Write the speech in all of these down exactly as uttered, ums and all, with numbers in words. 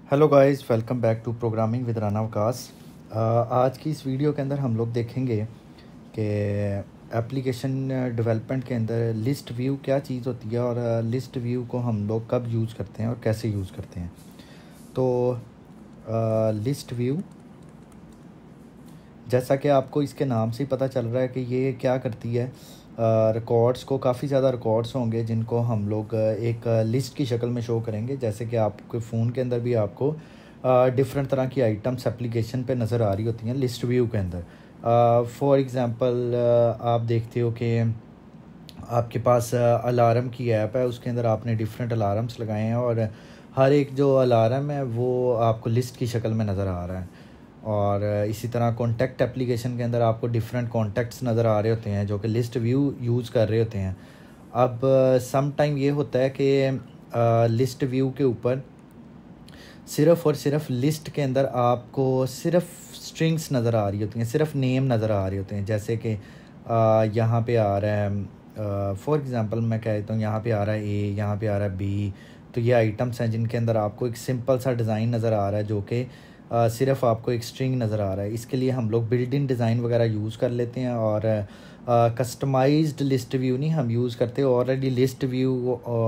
Hello guys, welcome back to programming with Rana Waqas. आज की इस वीडियो के अंदर हम लोग देखेंगे कि एप्लीकेशन डेवलपमेंट के अंदर लिस्ट व्यू क्या चीज़ होती है और लिस्ट व्यू को हम लोग कब यूज़ करते हैं और कैसे यूज़ करते हैं। तो लिस्ट व्यू, जैसा कि आपको इसके नाम से ही पता चल रहा है कि ये क्या करती है, रिकॉर्ड्स को, काफ़ी ज़्यादा रिकॉर्ड्स होंगे जिनको हम लोग एक लिस्ट की शक्ल में शो करेंगे। जैसे कि आपके फ़ोन के अंदर भी आपको डिफरेंट तरह की आइटम्स एप्लीकेशन पे नज़र आ रही होती हैं लिस्ट व्यू के अंदर। फॉर एग्ज़ाम्पल आप देखते हो कि आपके पास अलार्म की ऐप है, उसके अंदर आपने डिफरेंट अलार्म्स लगाए हैं और हर एक जो अलार्म है वो आपको लिस्ट की शक्ल में नज़र आ रहा है। और इसी तरह कॉन्टैक्ट एप्लीकेशन के अंदर आपको डिफरेंट कॉन्टैक्ट्स नज़र आ रहे होते हैं जो कि लिस्ट व्यू यूज़ कर रहे होते हैं। अब सम टाइम ये होता है कि लिस्ट व्यू के ऊपर सिर्फ़ और सिर्फ लिस्ट के अंदर आपको सिर्फ स्ट्रिंग्स नज़र आ रही होती हैं, सिर्फ नेम नज़र आ रहे होते हैं। जैसे कि यहाँ पे आ रहा है, फॉर एग्ज़ाम्पल मैं कह देता हूँ, यहाँ पे आ रहा है ए, यहाँ पे आ रहा है बी। तो ये आइटम्स हैं जिनके अंदर आपको एक सिंपल सा डिज़ाइन नज़र आ रहा है जो कि Uh, सिर्फ आपको एक स्ट्रिंग नज़र आ रहा है। इसके लिए हम लोग बिल्ट इन डिज़ाइन वगैरह यूज़ कर लेते हैं और कस्टमाइज्ड लिस्ट व्यू नहीं हम यूज़ करते। ऑलरेडी लिस्ट व्यू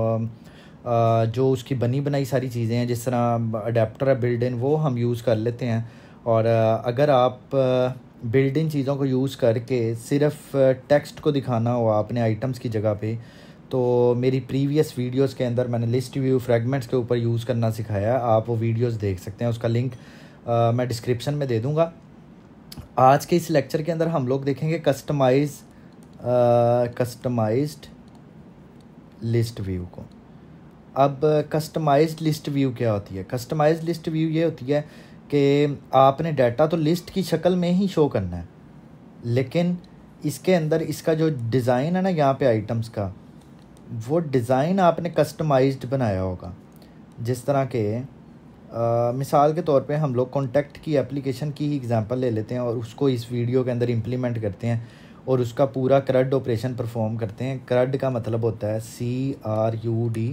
जो उसकी बनी बनाई सारी चीज़ें हैं, जिस तरह अडेप्टर है बिल्ट इन, वो हम यूज़ कर लेते हैं। और uh, अगर आप बिल्ट इन चीज़ों को यूज़ करके सिर्फ टेक्स्ट को दिखाना हो आपने आइटम्स की जगह पे, तो मेरी प्रीवियस वीडियोस के अंदर मैंने लिस्ट व्यू फ्रैगमेंट्स के ऊपर यूज़ करना सिखाया है, आप वो वीडियोस देख सकते हैं। उसका लिंक Uh, मैं डिस्क्रिप्शन में दे दूंगा। आज के इस लेक्चर के अंदर हम लोग देखेंगे कस्टमाइज कस्टमाइज्ड लिस्ट व्यू को। अब कस्टमाइज्ड लिस्ट व्यू क्या होती है? कस्टमाइज्ड लिस्ट व्यू ये होती है कि आपने डाटा तो लिस्ट की शक्ल में ही शो करना है, लेकिन इसके अंदर इसका जो डिज़ाइन है ना, यहाँ पे आइटम्स का, वो डिज़ाइन आपने कस्टमाइज्ड बनाया होगा। जिस तरह के Uh, मिसाल के तौर पे हम लोग कॉन्टैक्ट की एप्लीकेशन की ही एग्जांपल ले लेते हैं और उसको इस वीडियो के अंदर इम्प्लीमेंट करते हैं और उसका पूरा क्रड ऑपरेशन परफॉर्म करते हैं। क्रड का मतलब होता है C R U D.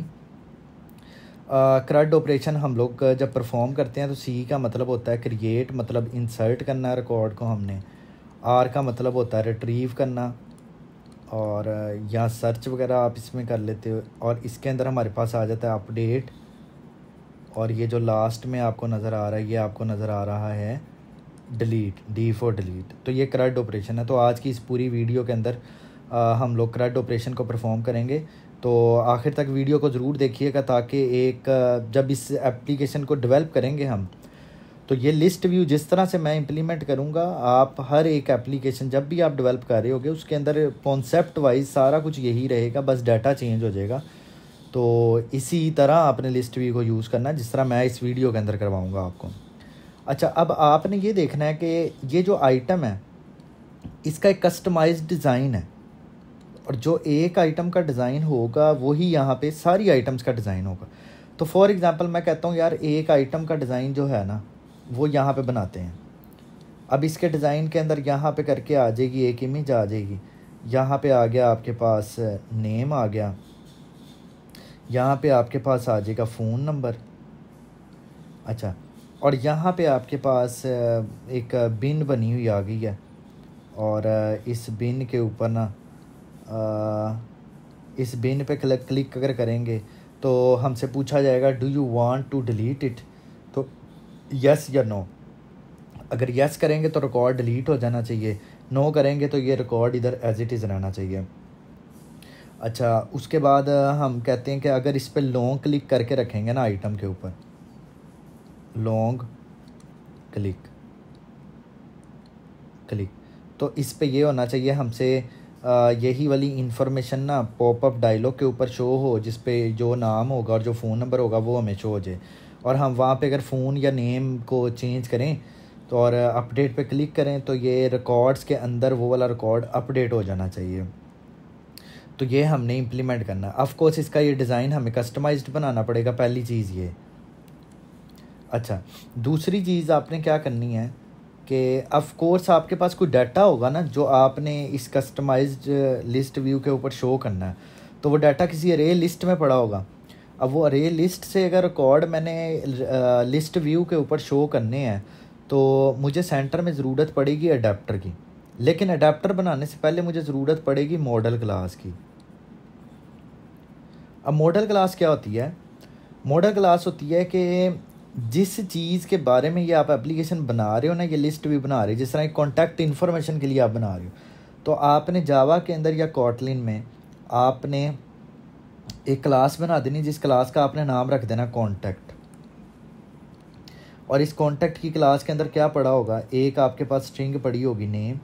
CRUD operation हम लोग जब परफॉर्म करते हैं तो सी का मतलब होता है क्रिएट, मतलब इंसर्ट करना है रिकॉर्ड को हमने। आर का मतलब होता है रिट्रीव करना, और या सर्च वगैरह आप इसमें कर लेते हो। और इसके अंदर हमारे पास आ जाता है अपडेट, और ये जो लास्ट में आपको नज़र आ रहा है ये आपको नज़र आ रहा है डिलीट, डी फॉर डिलीट। तो ये क्रड ऑपरेशन है। तो आज की इस पूरी वीडियो के अंदर आ, हम लोग क्रड ऑपरेशन को परफॉर्म करेंगे। तो आखिर तक वीडियो को ज़रूर देखिएगा ताकि एक जब इस एप्लीकेशन को डेवलप करेंगे हम, तो ये लिस्ट व्यू जिस तरह से मैं इम्प्लीमेंट करूँगा, आप हर एक एप्लीकेशन जब भी आप डेवलप कर रहे होगे उसके अंदर कॉन्सेप्ट वाइज सारा कुछ यही रहेगा, बस डाटा चेंज हो जाएगा। तो इसी तरह आपने लिस्ट व्यू को यूज़ करना है जिस तरह मैं इस वीडियो के अंदर करवाऊंगा आपको। अच्छा, अब आपने ये देखना है कि ये जो आइटम है इसका एक कस्टमाइज्ड डिज़ाइन है, और जो एक आइटम का डिज़ाइन होगा वही यहाँ पे सारी आइटम्स का डिज़ाइन होगा। तो फॉर एग्ज़ाम्पल मैं कहता हूँ यार एक आइटम का डिज़ाइन जो है ना वो यहाँ पे बनाते हैं। अब इसके डिज़ाइन के अंदर यहाँ पे करके आ जाएगी एक इमेज आ जाएगी, यहाँ पे आ गया आपके पास नेम आ गया, यहाँ पे आपके पास आ जाएगा फ़ोन नंबर। अच्छा, और यहाँ पे आपके पास एक बिन बनी हुई आ गई है, और इस बिन के ऊपर ना इस बिन पे क्लिक क्लिक अगर करेंगे तो हमसे पूछा जाएगा do you want to delete it, तो यस या नो। अगर यस करेंगे तो रिकॉर्ड डिलीट हो जाना चाहिए, नो करेंगे तो ये रिकॉर्ड इधर एज इट इज़ रहना चाहिए। अच्छा, उसके बाद हम कहते हैं कि अगर इस पर लॉन्ग क्लिक करके रखेंगे ना आइटम के ऊपर, लॉन्ग क्लिक क्लिक तो इस पे ये होना चाहिए हमसे यही वाली इंफॉर्मेशन ना पॉपअप डायलॉग के ऊपर शो हो, जिस पे जो नाम होगा और जो फ़ोन नंबर होगा वो हमें शो हो जाए। और हम वहाँ पे अगर फ़ोन या नेम को चेंज करें तो और अपडेट पे क्लिक करें तो ये रिकॉर्ड्स के अंदर वो वाला रिकॉर्ड अपडेट हो जाना चाहिए। तो ये हमने इम्प्लीमेंट करना है। ऑफ कोर्स इसका ये डिज़ाइन हमें कस्टमाइज्ड बनाना पड़ेगा, पहली चीज़ ये। अच्छा, दूसरी चीज़ आपने क्या करनी है कि ऑफ कोर्स आपके पास कोई डाटा होगा ना जो आपने इस कस्टमाइज्ड लिस्ट व्यू के ऊपर शो करना है, तो वो डाटा किसी अरे लिस्ट में पड़ा होगा। अब वो अरे लिस्ट से अगर रिकॉर्ड मैंने लिस्ट व्यू के ऊपर शो करने हैं तो मुझे सेंटर में ज़रूरत पड़ेगी अडेप्टर की, लेकिन अडेप्टर बनाने से पहले मुझे ज़रूरत पड़ेगी मॉडल क्लास की। अब मॉडल क्लास क्या होती है? मॉडल क्लास होती है कि जिस चीज़ के बारे में ये आप एप्लीकेशन बना रहे हो ना, ये लिस्ट भी बना रहे हो, जिस तरह कॉन्टैक्ट इन्फॉर्मेशन के लिए आप बना रहे हो, तो आपने जावा के अंदर या कॉटलिन में आपने एक क्लास बना देनी, जिस क्लास का आपने नाम रख देना कॉन्टैक्ट। और इस कॉन्टैक्ट की क्लास के अंदर क्या पड़ा होगा? एक आपके पास स्ट्रिंग पड़ी होगी नेम,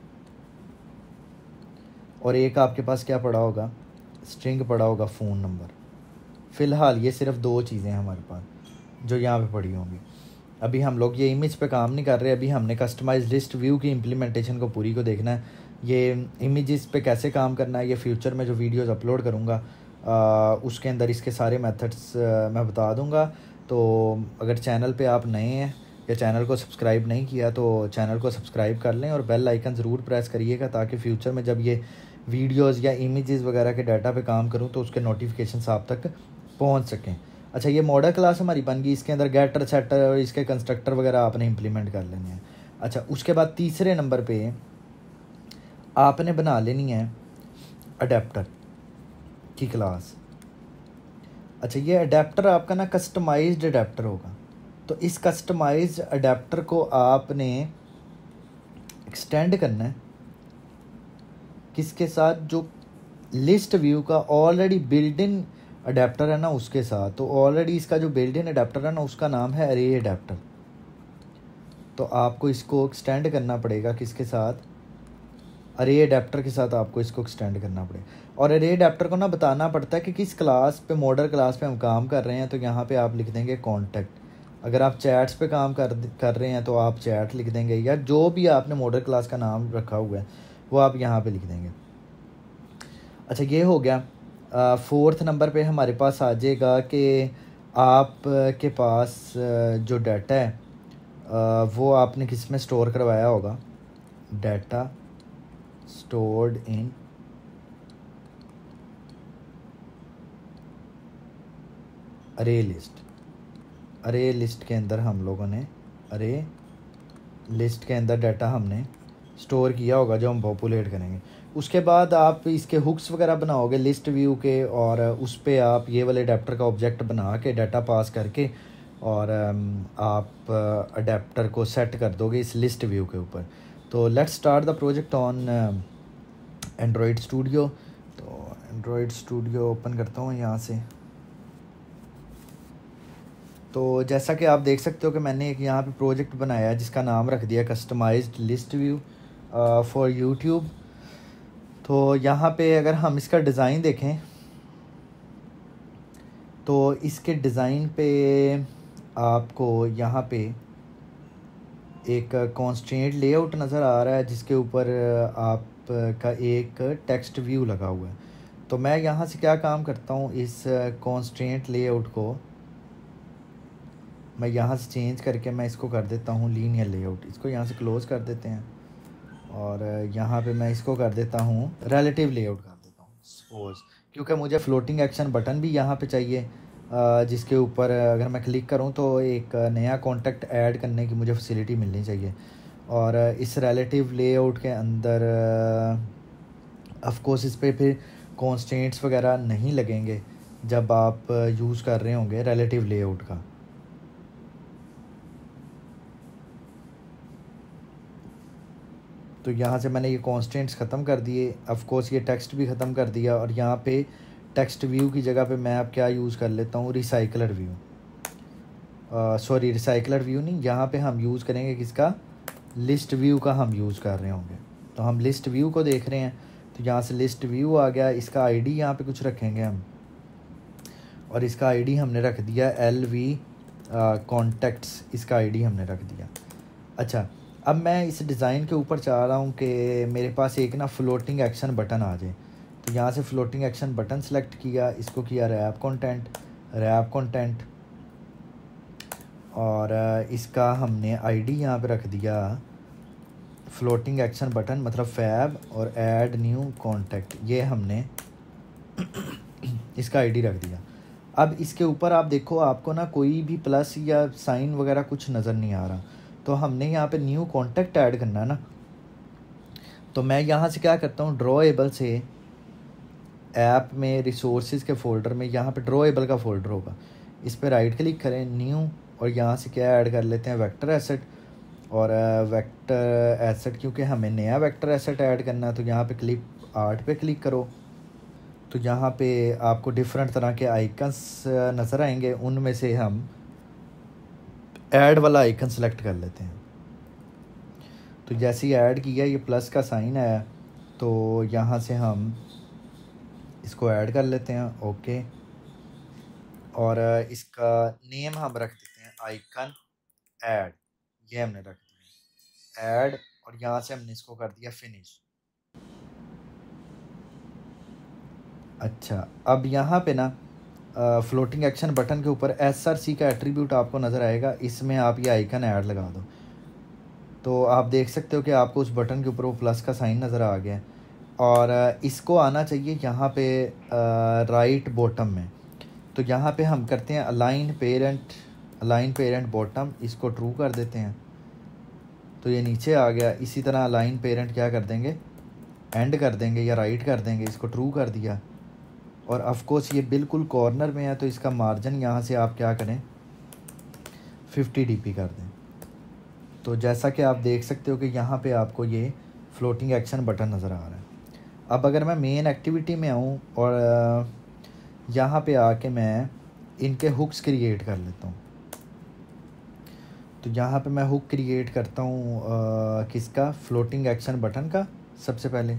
और एक आपके पास क्या पड़ा होगा? स्ट्रिंग पड़ा होगा फ़ोन नंबर। फ़िलहाल ये सिर्फ दो चीज़ें हैं हमारे पास जो यहाँ पे पड़ी होंगी। अभी हम लोग ये इमेज पे काम नहीं कर रहे, अभी हमने कस्टमाइज लिस्ट व्यू की इम्प्लीमेंटेशन को पूरी को देखना है। ये इमेजेस पे कैसे काम करना है ये फ्यूचर में जो वीडियोस अपलोड करूँगा उसके अंदर इसके सारे मेथड्स मैं बता दूँगा। तो अगर चैनल पे आप नए हैं या चैनल को सब्सक्राइब नहीं किया तो चैनल को सब्सक्राइब कर लें और बेल आइकन ज़रूर प्रेस करिएगा, ताकि फ्यूचर में जब ये वीडियोस या इमेजेस वगैरह के डाटा पे काम करूँ तो उसके नोटिफिकेशन आप तक पहुँच सकें। अच्छा, ये मॉडल क्लास हमारी बन गई, इसके अंदर गेटर सेटर और इसके कंस्ट्रक्टर वगैरह आपने इम्प्लीमेंट कर लेने हैं। अच्छा, उसके बाद तीसरे नंबर पे आपने बना लेनी है अडेप्टर की क्लास। अच्छा, ये अडेप्टर आपका ना कस्टमाइज्ड अडेप्टर होगा, तो इस कस्टमाइज्ड अडेप्टर को आपने एक्सटेंड करना है किसके साथ? जो लिस्ट व्यू का ऑलरेडी बिल्ड इन अडेप्टर है ना उसके साथ। तो ऑलरेडी इसका जो बिल्ड इन अडेप्टर है ना उसका नाम है अरे अडेप्टर। तो आपको इसको एक्सटेंड करना पड़ेगा किसके साथ? अरे अडेप्टर के साथ आपको इसको एक्सटेंड करना पड़ेगा। और अरे अडेप्टर को ना बताना पड़ता है कि किस क्लास पे, मॉडल क्लास पे हम काम कर रहे हैं, तो यहाँ पे आप लिख देंगे कॉन्टैक्ट। अगर आप चैट्स पे काम कर कर रहे हैं तो आप चैट लिख देंगे, या जो भी आपने मॉडल क्लास का नाम रखा हुआ है वो आप यहाँ पे लिख देंगे। अच्छा, ये हो गया। फोर्थ नंबर पे हमारे पास आ जाएगा कि आप के पास जो डाटा है वो आपने किस में स्टोर करवाया होगा? डाटा स्टोर्ड इन अरे लिस्ट। अरे लिस्ट के अंदर हम लोगों ने अरे लिस्ट के अंदर डाटा हमने स्टोर किया होगा जो हम पॉपुलेट करेंगे। उसके बाद आप इसके हुक्स वगैरह बनाओगे लिस्ट व्यू के, और उस पर आप ये वाले अडेप्टर का ऑब्जेक्ट बना के डाटा पास करके और आप अडेप्टर को सेट कर दोगे इस लिस्ट व्यू के ऊपर। तो let's start the project on Android Studio. तो एंड्रॉयड स्टूडियो ओपन करता हूँ यहाँ से। तो जैसा कि आप देख सकते हो कि मैंने एक यहाँ पे प्रोजेक्ट बनाया है जिसका नाम रख दिया customized list view for YouTube. तो यहाँ पे अगर हम इसका डिज़ाइन देखें तो इसके डिज़ाइन पे आपको यहाँ पे एक कॉन्स्ट्रेंट लेआउट नज़र आ रहा है जिसके ऊपर आपका एक टेक्स्ट व्यू लगा हुआ है। तो मैं यहाँ से क्या काम करता हूँ, इस कॉन्स्ट्रेंट लेआउट को मैं यहाँ से चेंज करके मैं इसको कर देता हूँ लीनियर लेआउट। इसको यहाँ से क्लोज़ कर देते हैं और यहाँ पे मैं इसको कर देता हूँ रिलेटिव लेआउट कर देता हूँ सपोज, क्योंकि मुझे फ्लोटिंग एक्शन बटन भी यहाँ पे चाहिए जिसके ऊपर अगर मैं क्लिक करूँ तो एक नया कॉन्टैक्ट ऐड करने की मुझे फैसिलिटी मिलनी चाहिए। और इस रिलेटिव लेआउट के अंदर ऑफ कोर्स इस पे फिर कॉन्स्टेंट्स वगैरह नहीं लगेंगे जब आप यूज़ कर रहे होंगे रिलेटिव लेआउट का। तो यहाँ से मैंने ये कॉन्स्टेंट्स ख़त्म कर दिए, ऑफ कोर्स ये टेक्स्ट भी ख़त्म कर दिया। और यहाँ पे टेक्स्ट व्यू की जगह पे मैं अब क्या यूज़ कर लेता हूँ, recycler view. Sorry recycler view नहीं, यहाँ पे हम यूज़ करेंगे किसका? लिस्ट व्यू का हम यूज़ कर रहे होंगे। तो हम लिस्ट व्यू को देख रहे हैं, तो यहाँ से लिस्ट व्यू आ गया। इसका आईडी यहाँ पे कुछ रखेंगे हम, और इसका आईडी हमने रख दिया एल वी कॉन्टैक्ट्स, इसका आईडी हमने रख दिया। अच्छा, अब मैं इस डिज़ाइन के ऊपर चाह रहा हूँ कि मेरे पास एक ना फ्लोटिंग एक्शन बटन आ जाए। तो यहाँ से फ्लोटिंग एक्शन बटन सेलेक्ट किया, इसको किया रैप कंटेंट, रैप कंटेंट, और इसका हमने आईडी यहाँ पे रख दिया फ्लोटिंग एक्शन बटन मतलब फैब, और ऐड न्यू कॉन्टैक्ट, ये हमने इसका आईडी रख दिया। अब इसके ऊपर आप देखो, आपको ना कोई भी प्लस या साइन वगैरह कुछ नज़र नहीं आ रहा, तो हमने यहाँ पे न्यू कॉन्टैक्ट ऐड करना है ना। तो मैं यहाँ से क्या करता हूँ, ड्रॉएबल से ऐप में रिसोर्सेज के फ़ोल्डर में यहाँ पे ड्रॉएबल का फ़ोल्डर होगा, इस पर राइट क्लिक करें, न्यू, और यहाँ से क्या ऐड कर लेते हैं, वेक्टर एसेट। और वेक्टर एसेट, क्योंकि हमें नया वेक्टर एसेट ऐड करना है, तो यहाँ पे क्लिक आर्ट पे क्लिक करो। तो यहाँ पे आपको डिफरेंट तरह के आइकन्स नज़र आएंगे, उनमें से हम ऐड वाला आइकन सेलेक्ट कर लेते हैं। तो जैसे ही ऐड किया, ये प्लस का साइन आया, तो यहाँ से हम इसको ऐड कर लेते हैं, ओके। और इसका नेम हम रख देते हैं आइकन ऐड, ये हमने रख दिया ऐड, और यहाँ से हमने इसको कर दिया फिनिश। अच्छा, अब यहाँ पे ना फ्लोटिंग एक्शन बटन के ऊपर एस आर सी का एट्रीब्यूट आपको नज़र आएगा, इसमें आप ये आइकन ऐड लगा दो, तो आप देख सकते हो कि आपको उस बटन के ऊपर वो प्लस का साइन नज़र आ गया। और इसको आना चाहिए यहाँ पे राइट बॉटम में, तो यहाँ पे हम करते हैं align parent, align parent bottom, इसको ट्रू कर देते हैं, तो ये नीचे आ गया। इसी तरह अलाइन पेरेंट क्या कर देंगे, एंड कर देंगे या राइट कर देंगे, इसको ट्रू कर दिया। और ऑफ कोर्स ये बिल्कुल कॉर्नर में है, तो इसका मार्जिन यहाँ से आप क्या करें, फिफ्टी डी पी कर दें। तो जैसा कि आप देख सकते हो कि यहाँ पे आपको ये फ्लोटिंग एक्शन बटन नज़र आ रहा है। अब अगर मैं मेन एक्टिविटी में आऊँ और यहाँ पे आके मैं इनके हुक्स क्रिएट कर लेता हूँ, तो यहाँ पे मैं हुक क्रिएट करता हूँ किसका, फ्लोटिंग एक्शन बटन का सबसे पहले,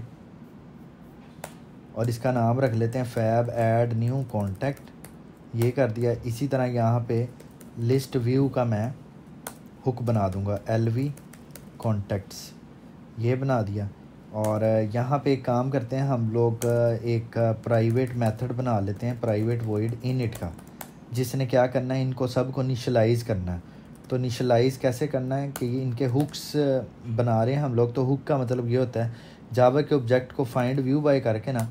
और इसका नाम रख लेते हैं फैब ऐड न्यू कॉन्टैक्ट, ये कर दिया। इसी तरह यहाँ पे लिस्ट व्यू का मैं हुक बना दूँगा, एल वी कॉन्टैक्ट्स, ये बना दिया। और यहाँ पे एक काम करते हैं हम लोग, एक प्राइवेट मेथड बना लेते हैं, प्राइवेट वॉइड इनिट का, जिसने क्या करना है, इनको सब को इनिशियलाइज़ करना है। तो इनिशियलाइज़ कैसे करना है कि इनके हुक्स बना रहे हैं हम लोग, तो हुक का मतलब ये होता है जावा के ऑब्जेक्ट को फाइंड व्यू बाय करके ना,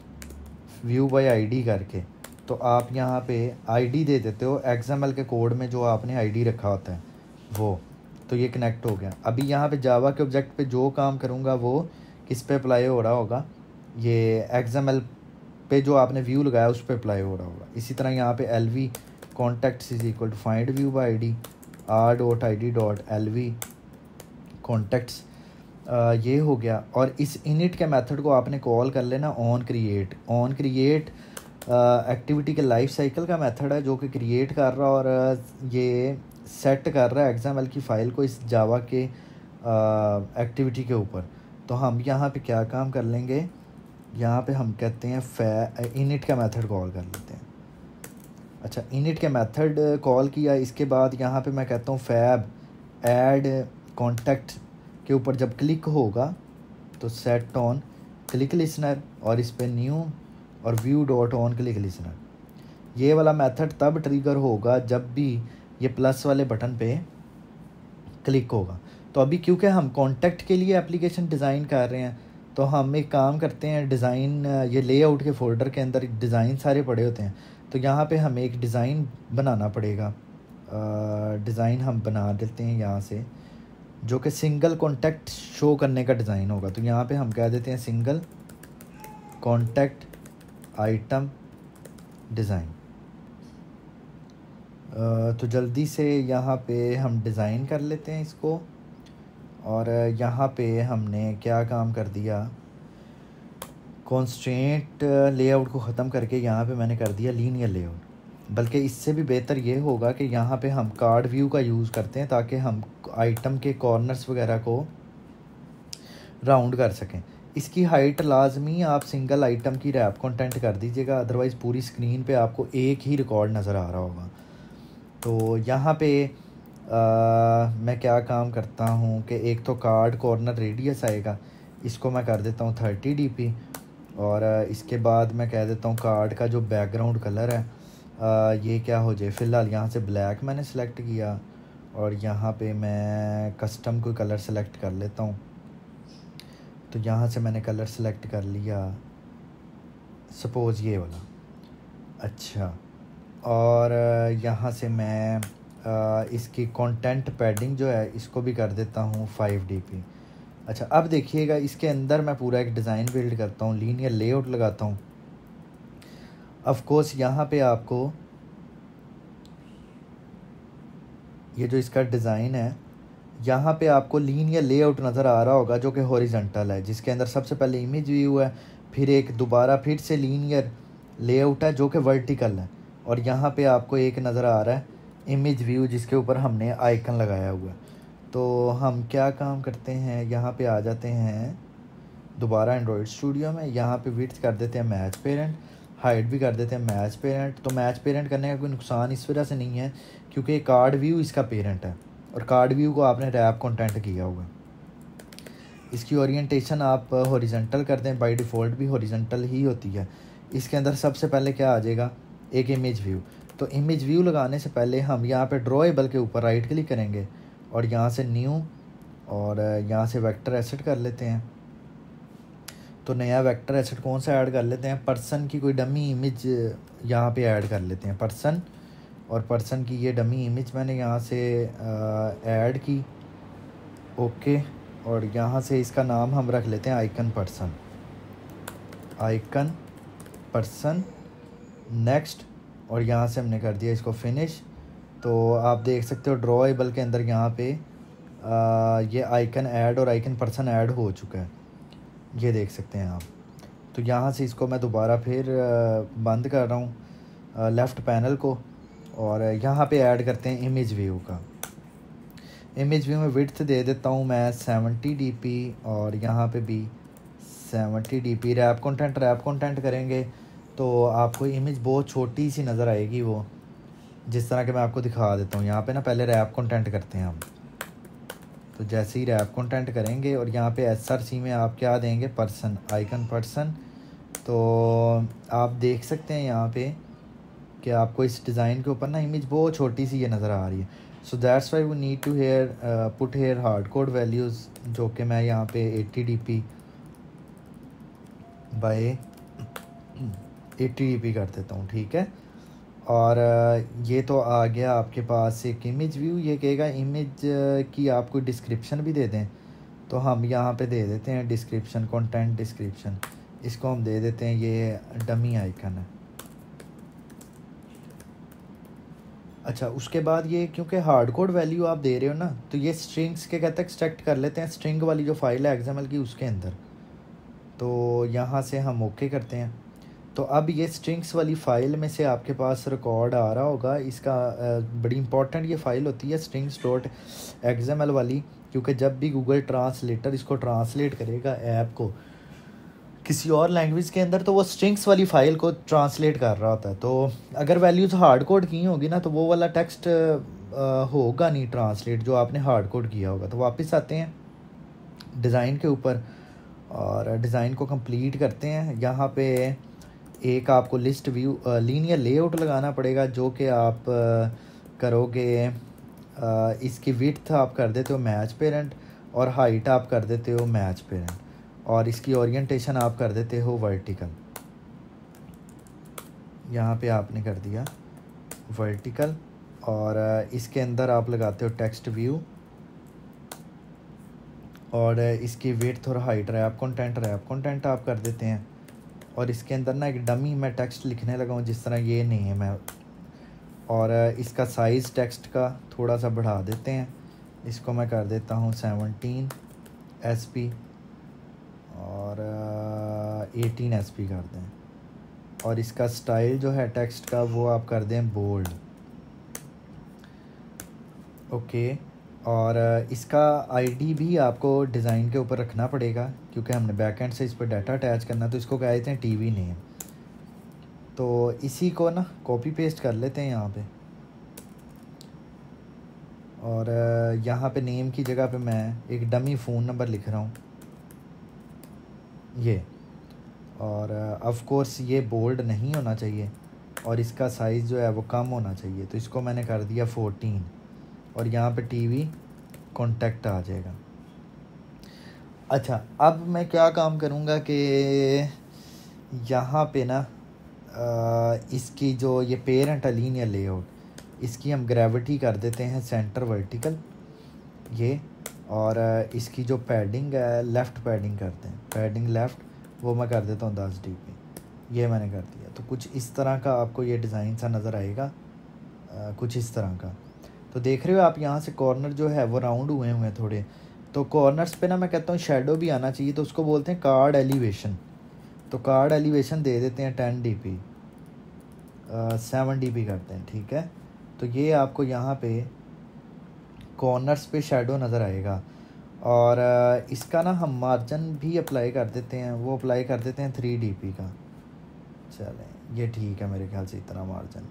व्यू बाय आईडी करके, तो आप यहाँ पे आईडी दे देते हो एक्सएमएल के कोड में, जो आपने आईडी रखा होता है वो, तो ये कनेक्ट हो गया। अभी यहाँ पे जावा के ऑब्जेक्ट पे जो काम करूँगा वो किस पे अप्लाई हो रहा होगा, ये एक्सएमएल पे जो आपने व्यू लगाया उस पर अप्लाई हो रहा होगा। इसी तरह यहाँ पे L V contacts is equal to find view by I D, R dot I D dot L V contacts, ये हो गया। और इस इनिट के मेथड को आपने कॉल कर लेना on create. On create activity के लाइफ साइकिल का मेथड है, जो कि क्रिएट कर रहा और uh, ये सेट कर रहा है एक्सएमएल की फ़ाइल को इस जावा के एक्टिविटी uh, के ऊपर। तो हम यहाँ पे क्या काम कर लेंगे, यहाँ पे हम कहते हैं फै इनिट का मेथड कॉल कर लेते हैं। अच्छा, इनिट के मेथड कॉल किया, इसके बाद यहाँ पे मैं कहता हूँ फैब ऐड कॉन्टैक्ट के ऊपर जब क्लिक होगा तो सेट ऑन क्लिक लिसनर, और इस पे न्यू और view dot on click listener. ये वाला मेथड तब ट्रिगर होगा जब भी ये प्लस वाले बटन पे क्लिक होगा। तो अभी क्योंकि हम कॉन्टैक्ट के लिए एप्लीकेशन डिज़ाइन कर रहे हैं, तो हम एक काम करते हैं, डिज़ाइन ये लेआउट के फोल्डर के अंदर डिज़ाइन सारे पड़े होते हैं, तो यहाँ पे हमें एक डिज़ाइन बनाना पड़ेगा। डिज़ाइन हम बना देते हैं यहाँ से, जो कि सिंगल कॉन्टैक्ट शो करने का डिज़ाइन होगा। तो यहाँ पे हम कह देते हैं सिंगल कॉन्टैक्ट आइटम डिज़ाइन। तो जल्दी से यहाँ पे हम डिज़ाइन कर लेते हैं इसको, और यहाँ पे हमने क्या काम कर दिया, कॉन्स्ट्रेंट लेआउट को ख़त्म करके यहाँ पे मैंने कर दिया लीनियर लेआउट। बल्कि इससे भी बेहतर ये होगा कि यहाँ पे हम कार्ड व्यू का यूज़ करते हैं, ताकि हम आइटम के कॉर्नर्स वगैरह को राउंड कर सकें। इसकी हाइट लाजमी आप सिंगल आइटम की रैप कंटेंट कर दीजिएगा, अदरवाइज़ पूरी स्क्रीन पे आपको एक ही रिकॉर्ड नज़र आ रहा होगा। तो यहाँ पे आ, मैं क्या काम करता हूँ कि एक तो कार्ड कॉर्नर रेडियस आएगा, इसको मैं कर देता हूँ थर्टी डी पी, और इसके बाद मैं कह देता हूँ कार्ड का जो बैकग्राउंड कलर है आ, ये क्या हो जाए, फ़िलहाल यहाँ से ब्लैक मैंने सेलेक्ट किया, और यहाँ पे मैं कस्टम कोई कलर सेलेक्ट कर लेता हूँ। तो यहाँ से मैंने कलर सेलेक्ट कर लिया, सपोज़ ये वाला। अच्छा, और यहाँ से मैं आ, इसकी कंटेंट पैडिंग जो है इसको भी कर देता हूँ फाइव डी पी। अच्छा, अब देखिएगा इसके अंदर मैं पूरा एक डिज़ाइन बिल्ड करता हूँ, लीनियर लेआउट लगाता हूँ। ऑफ कोर्स यहाँ पे आपको ये जो इसका डिज़ाइन है, यहाँ पे आपको लीनियर लेआउट नज़र आ रहा होगा जो कि हॉरिजॉन्टल है, जिसके अंदर सबसे पहले इमेज व्यू है, फिर एक दोबारा फिर से लीनियर लेआउट है जो कि वर्टिकल है, और यहाँ पे आपको एक नज़र आ रहा है इमेज व्यू जिसके ऊपर हमने आइकन लगाया हुआ है। तो हम क्या काम करते हैं, यहाँ पे आ जाते हैं दोबारा एंड्रॉयड स्टूडियो में, यहाँ पे विड्थ कर देते हैं मैच पेरेंट, हाइट भी कर देते हैं मैच पेरेंट। तो मैच पेरेंट करने का कोई नुकसान इस वजह से नहीं है क्योंकि कार्ड व्यू इसका पेरेंट है और कार्ड व्यू को आपने रैप कंटेंट किया हुआ है। इसकी ओरिएंटेशन आप हॉरिजॉन्टल करते हैं, बाय डिफ़ॉल्ट भी हॉरिजॉन्टल ही होती है। इसके अंदर सबसे पहले क्या आ जाएगा, एक इमेज व्यू। तो इमेज व्यू लगाने से पहले हम यहाँ पे ड्रॉएबल के ऊपर राइट क्लिक करेंगे और यहाँ से न्यू और यहाँ से वेक्टर एसेट कर लेते हैं। तो नया वेक्टर एसेट कौन सा ऐड कर लेते हैं, पर्सन की कोई डमी इमेज यहाँ पे ऐड कर लेते हैं, पर्सन। और पर्सन की ये डमी इमेज मैंने यहाँ से ऐड की, ओके। और यहाँ से इसका नाम हम रख लेते हैं icon person, icon person, next. और यहाँ से हमने कर दिया इसको फिनिश। तो आप देख सकते हो ड्रॉएबल के अंदर यहाँ पे आ, ये आइकन ऐड और आइकन पर्सन ऐड हो चुका है, ये देख सकते हैं आप। तो यहाँ से इसको मैं दोबारा फिर बंद कर रहा हूँ लेफ़्ट पैनल को, और यहाँ पे ऐड करते हैं इमेज व्यू का। इमेज व्यू में विड्थ दे देता हूँ मैं सेवेंटी डी पी और यहाँ पे भी seventy D P. Wrap content wrap content करेंगे तो आपको इमेज बहुत छोटी सी नज़र आएगी, वो जिस तरह के मैं आपको दिखा देता हूँ। यहाँ पे ना पहले रैप कंटेंट करते हैं हम। तो जैसे ही रैप कंटेंट करेंगे और यहाँ पे एस आर सी में आप क्या देंगे, पर्सन, आइकन पर्सन। तो आप देख सकते हैं यहाँ पे कि आपको इस डिज़ाइन के ऊपर ना इमेज बहुत छोटी सी ये नज़र आ रही है। So that's why we need to here put here hard code values, जो कि मैं यहाँ पे eighty D P by eighty D P कर देता हूँ, ठीक है। और ये तो आ गया आपके पास एक इमेज व्यू। ये कहेगा इमेज की आप कोई डिस्क्रिप्शन भी दे दें, तो हम यहाँ पे दे देते हैं डिस्क्रिप्शन, कंटेंट डिस्क्रिप्शन। इसको हम दे देते हैं ये डमी आइकन है। अच्छा, उसके बाद ये क्योंकि हार्ड कोड वैल्यू आप दे रहे हो ना, तो ये स्ट्रिंग्स के कहते हैं एक्सट्रैक्ट कर लेते हैं स्ट्रिंग वाली जो फाइल है एक्सएमएल की उसके अंदर। तो यहाँ से हम ओके करते हैं। तो अब ये स्ट्रिंग्स वाली फ़ाइल में से आपके पास रिकॉर्ड आ रहा होगा इसका। बड़ी इंपॉर्टेंट ये फ़ाइल होती है स्ट्रिंग्स डॉट एक्सएमएल वाली, क्योंकि जब भी गूगल ट्रांसलेटर इसको ट्रांसलेट करेगा ऐप को किसी और लैंग्वेज के अंदर, तो वो स्ट्रिंग्स वाली फ़ाइल को ट्रांसलेट कर रहा होता है। तो अगर वैल्यूज़ हार्ड कोड की होगी ना, तो वो वाला टेक्स्ट होगा नहीं ट्रांसलेट जो आपने हार्ड कोड किया होगा। तो वापस आते हैं डिज़ाइन के ऊपर और डिज़ाइन को कंप्लीट करते हैं। यहाँ पे एक आपको लिस्ट व्यू लीनियर लेआउट लगाना पड़ेगा, जो कि आप करोगे, इसकी विड्थ आप कर देते हो मैच पेरेंट और हाइट आप कर देते हो मैच पेरेंट, और इसकी ओरिएंटेशन आप कर देते हो वर्टिकल। यहाँ पे आपने कर दिया वर्टिकल, और इसके अंदर आप लगाते हो टेक्स्ट व्यू, और इसकी विड्थ और height wrap content wrap content आप कर देते हैं। और इसके अंदर ना एक डमी मैं टेक्स्ट लिखने लगा हूँ, जिस तरह ये नहीं है मैं, और इसका साइज़ टेक्स्ट का थोड़ा सा बढ़ा देते हैं। इसको मैं कर देता हूँ सेवनटीन एस पी और एटीन एस पी कर दें। और इसका स्टाइल जो है टेक्स्ट का वो आप कर दें बोल्ड, ओके। और इसका आईडी भी आपको डिज़ाइन के ऊपर रखना पड़ेगा, क्योंकि हमने बैकएंड से इस पर डाटा अटैच करना। तो इसको कह देते हैं टीवी नेम। तो इसी को ना कॉपी पेस्ट कर लेते हैं यहाँ पे, और यहाँ पे नेम की जगह पे मैं एक डमी फ़ोन नंबर लिख रहा हूँ ये। और ऑफ कोर्स ये बोल्ड नहीं होना चाहिए और इसका साइज़ जो है वो कम होना चाहिए। तो इसको मैंने कर दिया फोर्टीन, और यहाँ पे टीवी कॉन्टैक्ट आ जाएगा। अच्छा, अब मैं क्या काम करूँगा कि यहाँ पे ना इसकी जो ये पेरेंट लीनियर लेआउट, इसकी हम ग्रेविटी कर देते हैं सेंटर वर्टिकल ये, और इसकी जो पैडिंग है लेफ़्ट पैडिंग करते हैं, पैडिंग लेफ़्ट वो मैं कर देता हूँ दस डी पी, ये मैंने कर दिया। तो कुछ इस तरह का आपको ये डिज़ाइन सा नज़र आएगा, आ, कुछ इस तरह का। तो देख रहे हो आप यहाँ से कॉर्नर जो है वो राउंड हुए हुए हैं थोड़े, तो कॉर्नर्स पे ना मैं कहता हूँ शेडो भी आना चाहिए, तो उसको बोलते हैं कार्ड एलिवेशन। तो कार्ड एलिवेशन दे देते हैं ten D P, seven D P करते हैं, ठीक है। तो ये आपको यहाँ पे कॉर्नर्स पे शेडो नज़र आएगा। और इसका ना हम मार्जिन भी अप्लाई कर देते हैं, वो अप्लाई कर देते हैं थ्री डी पी का। चलें ये ठीक है मेरे ख्याल से इतना मार्जिन।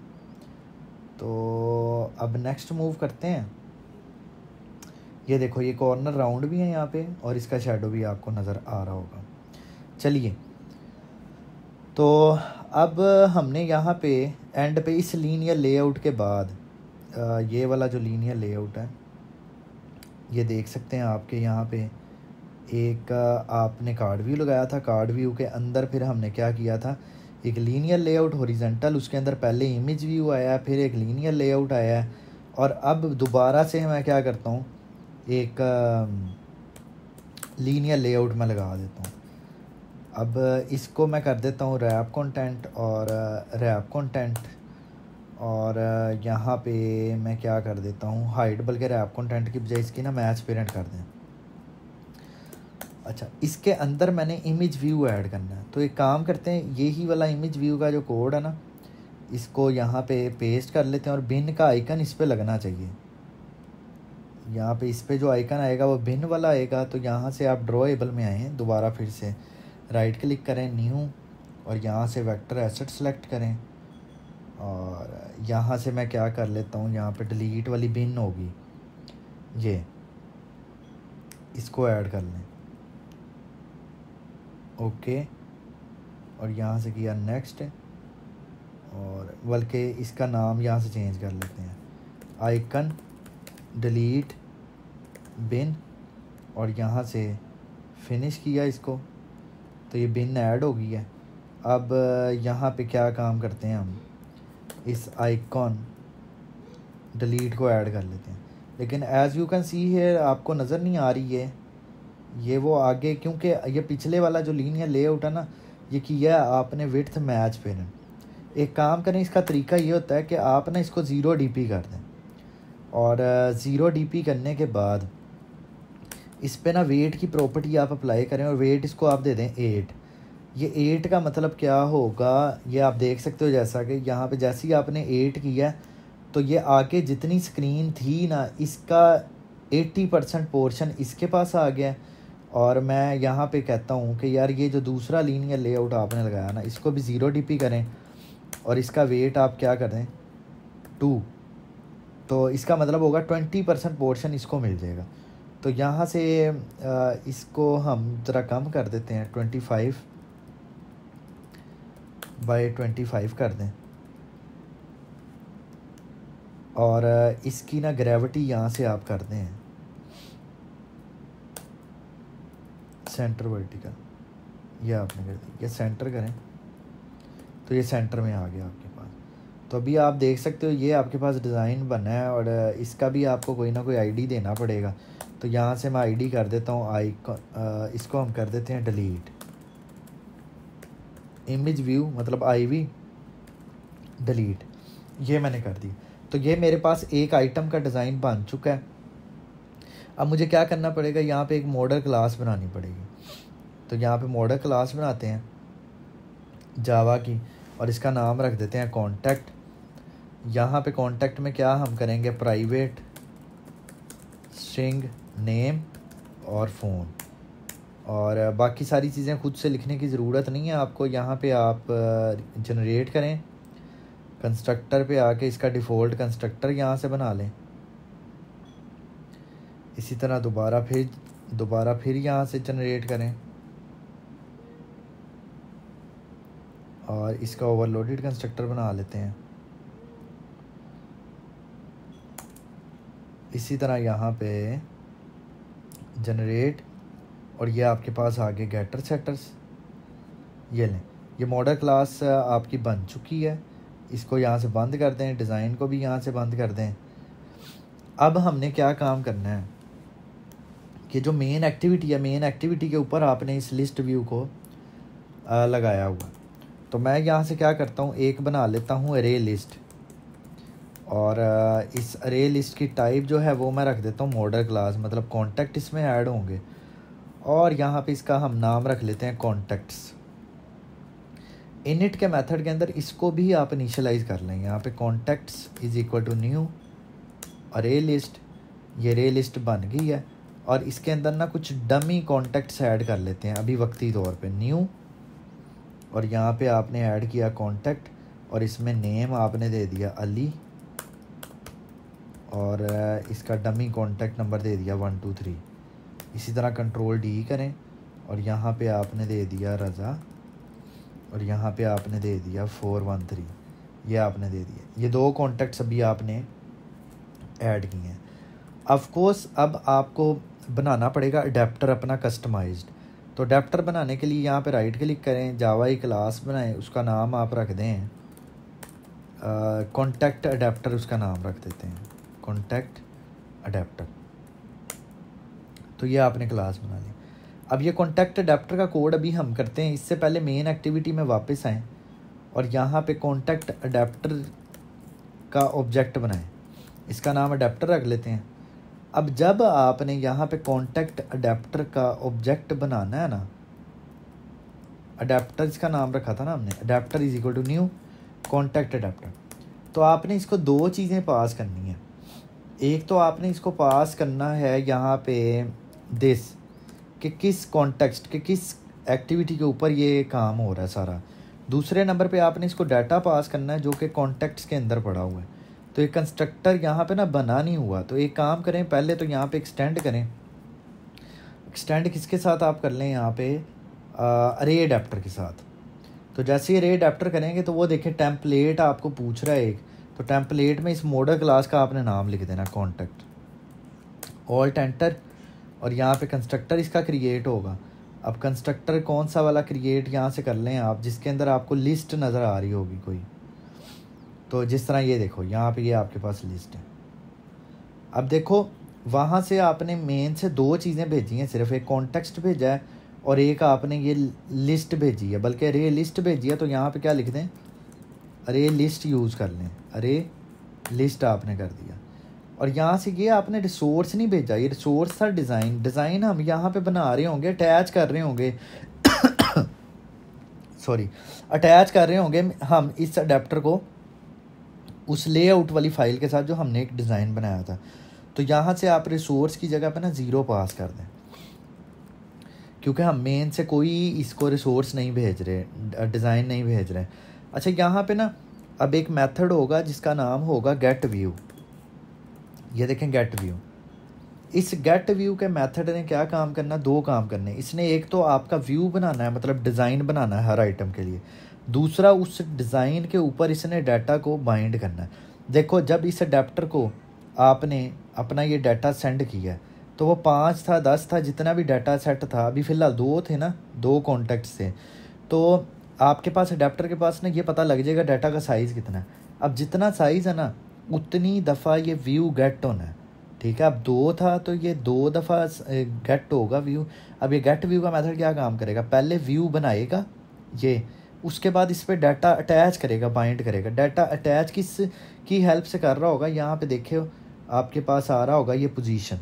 तो अब नेक्स्ट मूव करते हैं। ये देखो ये कॉर्नर राउंड भी है यहाँ पे, और इसका शेडो भी आपको नज़र आ रहा होगा। चलिए तो अब हमने यहाँ पे एंड पे इस लीनियर लेआउट के बाद आ, ये वाला जो लीनियर लेआउट है ये देख सकते हैं आपके यहाँ पे एक आपने कार्ड व्यू लगाया था, कार्ड व्यू के अंदर फिर हमने क्या किया था, एक लीनियर लेआउट हॉरिजॉन्टल, उसके अंदर पहले इमेज व्यू आया, फिर एक लीनियर लेआउट आया है, और अब दोबारा से मैं क्या करता हूँ, एक लीनियर लेआउट में लगा देता हूँ। अब इसको मैं कर देता हूँ रैप कंटेंट, और रैप कंटेंट, और यहाँ पे मैं क्या कर देता हूँ हाइड, बल्कि रैप कंटेंट की बजाय इसकी ना मैच पेरेंट कर दें। अच्छा, इसके अंदर मैंने इमेज व्यू ऐड करना है, तो एक काम करते हैं, यही वाला इमेज व्यू का जो कोड है ना, इसको यहाँ पे पेस्ट कर लेते हैं, और बिन का आइकन इस पे लगना चाहिए। यहाँ पे इस पे जो आइकन आएगा वो बिन वाला आएगा। तो यहाँ से आप ड्रॉएबल में आए हैं, दोबारा फिर से राइट क्लिक करें, न्यू, और यहाँ से वेक्टर एसेट सेलेक्ट करें, और यहाँ से मैं क्या कर लेता हूँ, यहाँ पे डिलीट वाली बिन होगी, ये इसको ऐड कर लें, ओके, और यहाँ से किया नेक्स्ट, और बल्कि इसका नाम यहाँ से चेंज कर लेते हैं, आइकन डिलीट बिन, और यहाँ से फिनिश किया इसको, तो ये बिन ऐड हो गई है। अब यहाँ पे क्या काम करते हैं, हम इस आइकॉन डिलीट को ऐड कर लेते हैं, लेकिन एज़ यू कैन सी है आपको नज़र नहीं आ रही है ये वो आगे, क्योंकि ये पिछले वाला जो लीनियर लेआउट है ना, ये किया है आपने विड्थ मैच पेरेंट। एक काम करें, इसका तरीका ये होता है कि आप ना इसको ज़ीरो डी पी कर दें, और ज़ीरो डी पी करने के बाद इस पे ना वेट की प्रॉपर्टी आप अप्लाई करें, और वेट इसको आप दे दें एट। ये एट का मतलब क्या होगा, ये आप देख सकते हो, जैसा कि यहाँ पे जैसे ही आपने एट किया तो ये आगे जितनी स्क्रीन थी ना, इसका एट्टी परसेंट पोर्शन इसके पास आ गया। और मैं यहाँ पे कहता हूँ कि यार ये जो दूसरा लीनियर लेआउट आपने लगाया ना, इसको भी ज़ीरो डी पी करें, और इसका वेट आप क्या करें टू, तो इसका मतलब होगा ट्वेंटी परसेंट पोर्शन इसको मिल जाएगा। तो यहाँ से इसको हम ज़रा कम कर देते हैं, twenty five by twenty five कर दें, और इसकी ना ग्रेविटी यहाँ से आप कर दें सेंटर वर्टिकल, ये आपने कर दी, ये सेंटर करें, तो ये सेंटर में आ गया आपके पास। तो अभी आप देख सकते हो ये आपके पास डिज़ाइन बना है, और इसका भी आपको कोई ना कोई आईडी देना पड़ेगा। तो यहाँ से मैं आईडी कर देता हूँ आइकॉन, इसको हम कर देते हैं डिलीट, इमेज व्यू मतलब आईवी डिलीट, ये मैंने कर दी। तो ये मेरे पास एक आइटम का डिज़ाइन बन चुका है। अब मुझे क्या करना पड़ेगा, यहाँ पे एक मॉडल क्लास बनानी पड़ेगी। तो यहाँ पे मॉडल क्लास बनाते हैं जावा की, और इसका नाम रख देते हैं कॉन्टैक्ट। यहाँ पे कॉन्टैक्ट में क्या हम करेंगे, प्राइवेट स्ट्रिंग नेम और फ़ोन, और बाकी सारी चीज़ें खुद से लिखने की ज़रूरत नहीं है आपको। यहाँ पे आप जनरेट करें, कंस्ट्रक्टर पे आके इसका डिफ़ॉल्ट कंस्ट्रक्टर यहाँ से बना लें। इसी तरह दोबारा फिर दोबारा फिर यहाँ से जनरेट करें, और इसका ओवरलोडेड कंस्ट्रक्टर बना लेते हैं। इसी तरह यहाँ पे जनरेट, और ये आपके पास आगे गेटर सेटर्स, ये लें, ये मॉडल क्लास आपकी बन चुकी है, इसको यहाँ से बंद कर दें, डिज़ाइन को भी यहाँ से बंद कर दें। अब हमने क्या काम करना है कि जो मेन एक्टिविटी है, मेन एक्टिविटी के ऊपर आपने इस लिस्ट व्यू को आ, लगाया हुआ। तो मैं यहाँ से क्या करता हूँ, एक बना लेता हूँ अरे लिस्ट, और आ, इस अरे लिस्ट की टाइप जो है वो मैं रख देता हूँ मॉडल क्लास, मतलब कॉन्टैक्ट इसमें ऐड होंगे। और यहाँ पे इसका हम नाम रख लेते हैं कॉन्टैक्ट्स। इनिट के मेथड के अंदर इसको भी आप इनिशियलाइज कर लें। यहाँ पे contacts is equal to new array list. ये अरे लिस्ट बन गई है, और इसके अंदर ना कुछ डमी कॉन्टैक्ट्स ऐड कर लेते हैं अभी वक्ती तौर पे, न्यू। और यहाँ पे आपने ऐड किया कॉन्टैक्ट, और इसमें नेम आपने दे दिया अली, और इसका डमी कॉन्टैक्ट नंबर दे दिया वन टू थ्री। इसी तरह कंट्रोल डी करें, और यहाँ पे आपने दे दिया रज़ा, और यहाँ पे आपने दे दिया फोर वन थ्री। ये आपने दे दिया। ये दो कॉन्टैक्ट्स अभी आपने ऐड किए हैं। ऑफ कोर्स अब आपको बनाना पड़ेगा अडेप्टर अपना कस्टमाइज्ड। तो अडेप्टर बनाने के लिए यहाँ पे राइट क्लिक करें, जावा ही क्लास बनाएं, उसका नाम आप रख दें कॉन्टैक्ट अडेप्टर, उसका नाम रख देते हैं कॉन्टैक्ट अडेप्टर। तो ये आपने क्लास बना ली। अब ये कॉन्टैक्ट अडेप्टर का कोड अभी हम करते हैं। इससे पहले मेन एक्टिविटी में वापस आएँ, और यहाँ पे कॉन्टैक्ट अडेप्टर का ऑब्जेक्ट बनाएं। इसका नाम अडेप्टर रख लेते हैं। अब जब आपने यहाँ पे कॉन्टैक्ट अडेप्टर का ऑब्जेक्ट बनाना है ना, अडेप्टर इसका नाम रखा था ना हमने, adapter is equal to new contact adapter. तो आपने इसको दो चीज़ें पास करनी है। एक तो आपने इसको पास करना है यहाँ पे दिस, कि किस कॉन्टेक्स्ट के किस एक्टिविटी के ऊपर ये काम हो रहा है सारा। दूसरे नंबर पे आपने इसको डाटा पास करना है जो कि कॉन्टेक्ट्स के अंदर पड़ा हुआ है। तो एक कंस्ट्रक्टर यहाँ पे ना बना नहीं हुआ। तो एक काम करें, पहले तो यहाँ पे एक्सटेंड करें। एक्सटेंड किसके साथ आप कर लें, यहाँ पे अरे अडेप्टर के साथ। तो जैसे ही अरे अडेप्टर करेंगे तो वो देखें टेम्पलेट आपको पूछ रहा है एक, तो टेम्पलेट में इस मॉडल क्लास का आपने नाम लिख देना कॉन्टैक्ट, ऑल्ट एंटर, और यहाँ पे कंस्ट्रक्टर इसका क्रिएट होगा। अब कंस्ट्रक्टर कौन सा वाला क्रिएट यहाँ से कर लें आप, जिसके अंदर आपको लिस्ट नज़र आ रही होगी कोई। तो जिस तरह ये देखो यहाँ पे ये आपके पास लिस्ट है। अब देखो वहाँ से आपने मेन से दो चीज़ें भेजी हैं, सिर्फ एक कॉन्टेक्स्ट भेजा है और एक आपने ये लिस्ट भेजी है, बल्कि अरे लिस्ट भेजी है। तो यहाँ पे क्या लिख दें, अरे लिस्ट यूज़ कर लें, अरे लिस्ट आपने कर दिया। और यहाँ से ये आपने रिसोर्स नहीं भेजा, ये रिसोर्स था डिज़ाइन। डिज़ाइन हम यहाँ पे बना रहे होंगे, अटैच कर रहे होंगे सॉरी अटैच कर रहे होंगे हम इस अडेप्टर को उस लेआउट वाली फ़ाइल के साथ जो हमने एक डिज़ाइन बनाया था। तो यहाँ से आप रिसोर्स की जगह पे ना ज़ीरो पास कर दें, क्योंकि हम मेन से कोई इसको रिसोर्स नहीं भेज रहे, डिज़ाइन नहीं भेज रहे। अच्छा यहाँ पे ना अब एक मेथड होगा जिसका नाम होगा गेट व्यू। ये देखें गेट व्यू। इस गेट व्यू के मेथड ने क्या काम करना, दो काम करने। इसने एक तो आपका व्यू बनाना है, मतलब डिज़ाइन बनाना है हर आइटम के लिए। दूसरा उस डिज़ाइन के ऊपर इसने डाटा को बाइंड करना है। देखो जब इस अडेप्टर को आपने अपना ये डाटा सेंड किया तो वो पाँच था, दस था, जितना भी डाटा सेट था, अभी फ़िलहाल दो थे ना, दो कॉन्टेक्ट्स थे। तो आपके पास अडेप्टर के पास ना ये पता लग जाएगा डाटा का साइज़ कितना है। अब जितना साइज़ है ना उतनी दफ़ा ये व्यू गेट होना है, ठीक है। अब दो था तो ये दो दफ़ा गेट होगा व्यू। अब ये गेट व्यू का मेथड क्या काम करेगा, पहले व्यू बनाएगा ये, उसके बाद इस पर डाटा अटैच करेगा, बाइंड करेगा। डाटा अटैच किस की हेल्प से कर रहा होगा, यहाँ पे देखिए आपके पास आ रहा होगा ये पोजीशन।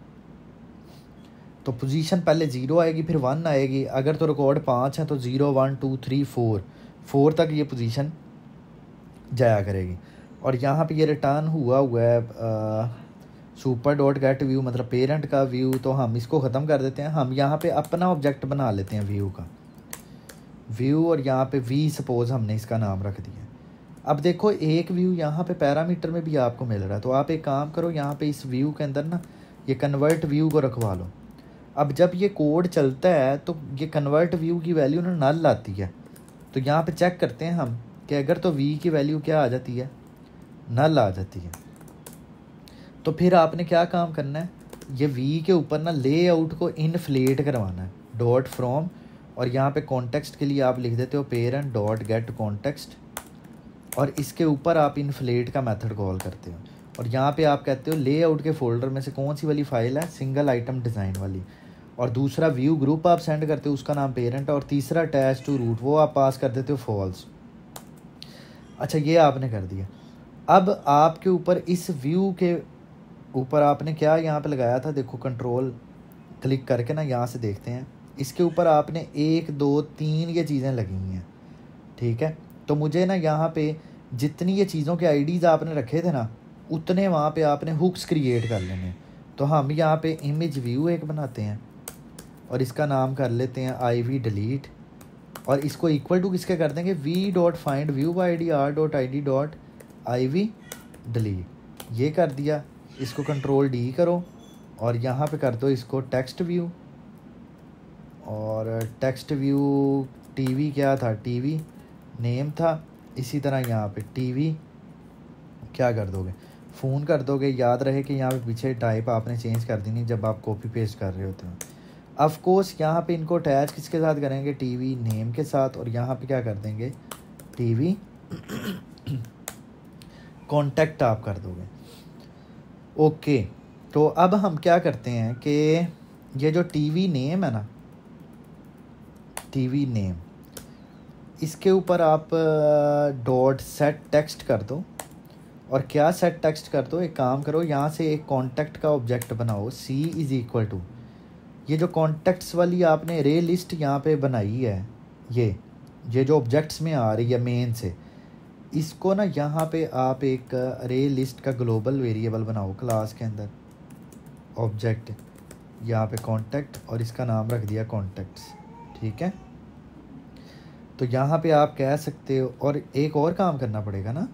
तो पोजीशन पहले ज़ीरो आएगी, फिर वन आएगी। अगर तो रिकॉर्ड पाँच है तो zero one two three four four तक ये पोजीशन जाया करेगी। और यहाँ पे ये रिटर्न हुआ हुआ है सुपर डॉट गेट व्यू, मतलब पेरेंट का व्यू। तो हम इसको ख़त्म कर देते हैं। हम यहाँ पे अपना ऑब्जेक्ट बना लेते हैं व्यू का, व्यू, और यहाँ पे वी सपोज हमने इसका नाम रख दिया। अब देखो एक व्यू यहाँ पे पैरामीटर में भी आपको मिल रहा है। तो आप एक काम करो, यहाँ पे इस व्यू के अंदर ना ये कन्वर्ट व्यू को रखवा लो। अब जब ये कोड चलता है तो ये कन्वर्ट व्यू की वैल्यू ना नल आती है। तो यहाँ पे चेक करते हैं हम कि अगर तो वी की वैल्यू क्या आ जाती है, नल आ जाती है। तो फिर आपने क्या काम करना है, ये वी के ऊपर ना लेआउट को इनफ्लेट करवाना है, डॉट फ्रॉम और यहाँ पे कॉन्टेक्स्ट के लिए आप लिख देते हो पेरेंट डॉट गेट कॉन्टेक्स्ट, और इसके ऊपर आप इन्फ्लेट का मेथड कॉल करते हो, और यहाँ पे आप कहते हो लेआउट के फोल्डर में से कौन सी वाली फ़ाइल है, सिंगल आइटम डिज़ाइन वाली, और दूसरा व्यू ग्रुप आप सेंड करते हो उसका नाम पेरेंट, और तीसरा अटैच टू रूट वो आप पास कर देते हो फॉल्स। अच्छा, ये आपने कर दिया। अब आपके ऊपर इस व्यू के ऊपर आपने क्या यहाँ पे लगाया था, देखो कंट्रोल क्लिक करके ना यहाँ से देखते हैं, इसके ऊपर आपने एक दो तीन ये चीज़ें लगी हुई हैं, ठीक है। तो मुझे ना यहाँ पे जितनी ये चीज़ों के आईडीज़ आपने रखे थे ना, उतने वहाँ पे आपने हुक्स क्रिएट कर लेने। तो हम यहाँ पे इमेज व्यू एक बनाते हैं और इसका नाम कर लेते हैं आई वी डिलीट, और इसको इक्वल टू किसके कर देंगे, V dot find view by D R dot I D dot I V delete, ये कर दिया। इसको कंट्रोल डी करो और यहाँ पे कर दो इसको टेक्स्ट व्यू, और टेक्स्ट व्यू टीवी क्या था, टीवी नेम था। इसी तरह यहाँ पे टीवी क्या कर दोगे, फ़ोन कर दोगे। याद रहे कि यहाँ पे पीछे टाइप आपने चेंज कर देनी जब आप कॉपी पेस्ट कर रहे होते हो। ऑफ कोर्स यहाँ पे इनको अटैच किसके साथ करेंगे, टीवी नेम के साथ, और यहाँ पे क्या कर देंगे, टीवी कॉन्टेक्ट आप कर दोगे। ओके, तो अब हम क्या करते हैं कि ये जो टीवी नेम है ना, टीवी नेम, इसके ऊपर आप डॉट सेट टेक्स्ट कर दो। और क्या सेट टेक्स्ट कर दो, एक काम करो, यहाँ से एक कॉन्टेक्ट का ऑब्जेक्ट बनाओ, सी इज़ इक्वल टू, ये जो कॉन्टेक्ट्स वाली आपने रे लिस्ट यहाँ पे बनाई है, ये ये जो ऑब्जेक्ट्स में आ रही है मेन से, इसको ना यहाँ पे आप एक रे लिस्ट का ग्लोबल वेरिएबल बनाओ क्लास के अंदर, ऑब्जेक्ट यहाँ पे कॉन्टेक्ट, और इसका नाम रख दिया कॉन्टेक्ट्स, ठीक है। तो यहाँ पे आप कह सकते हो, और एक और काम करना पड़ेगा ना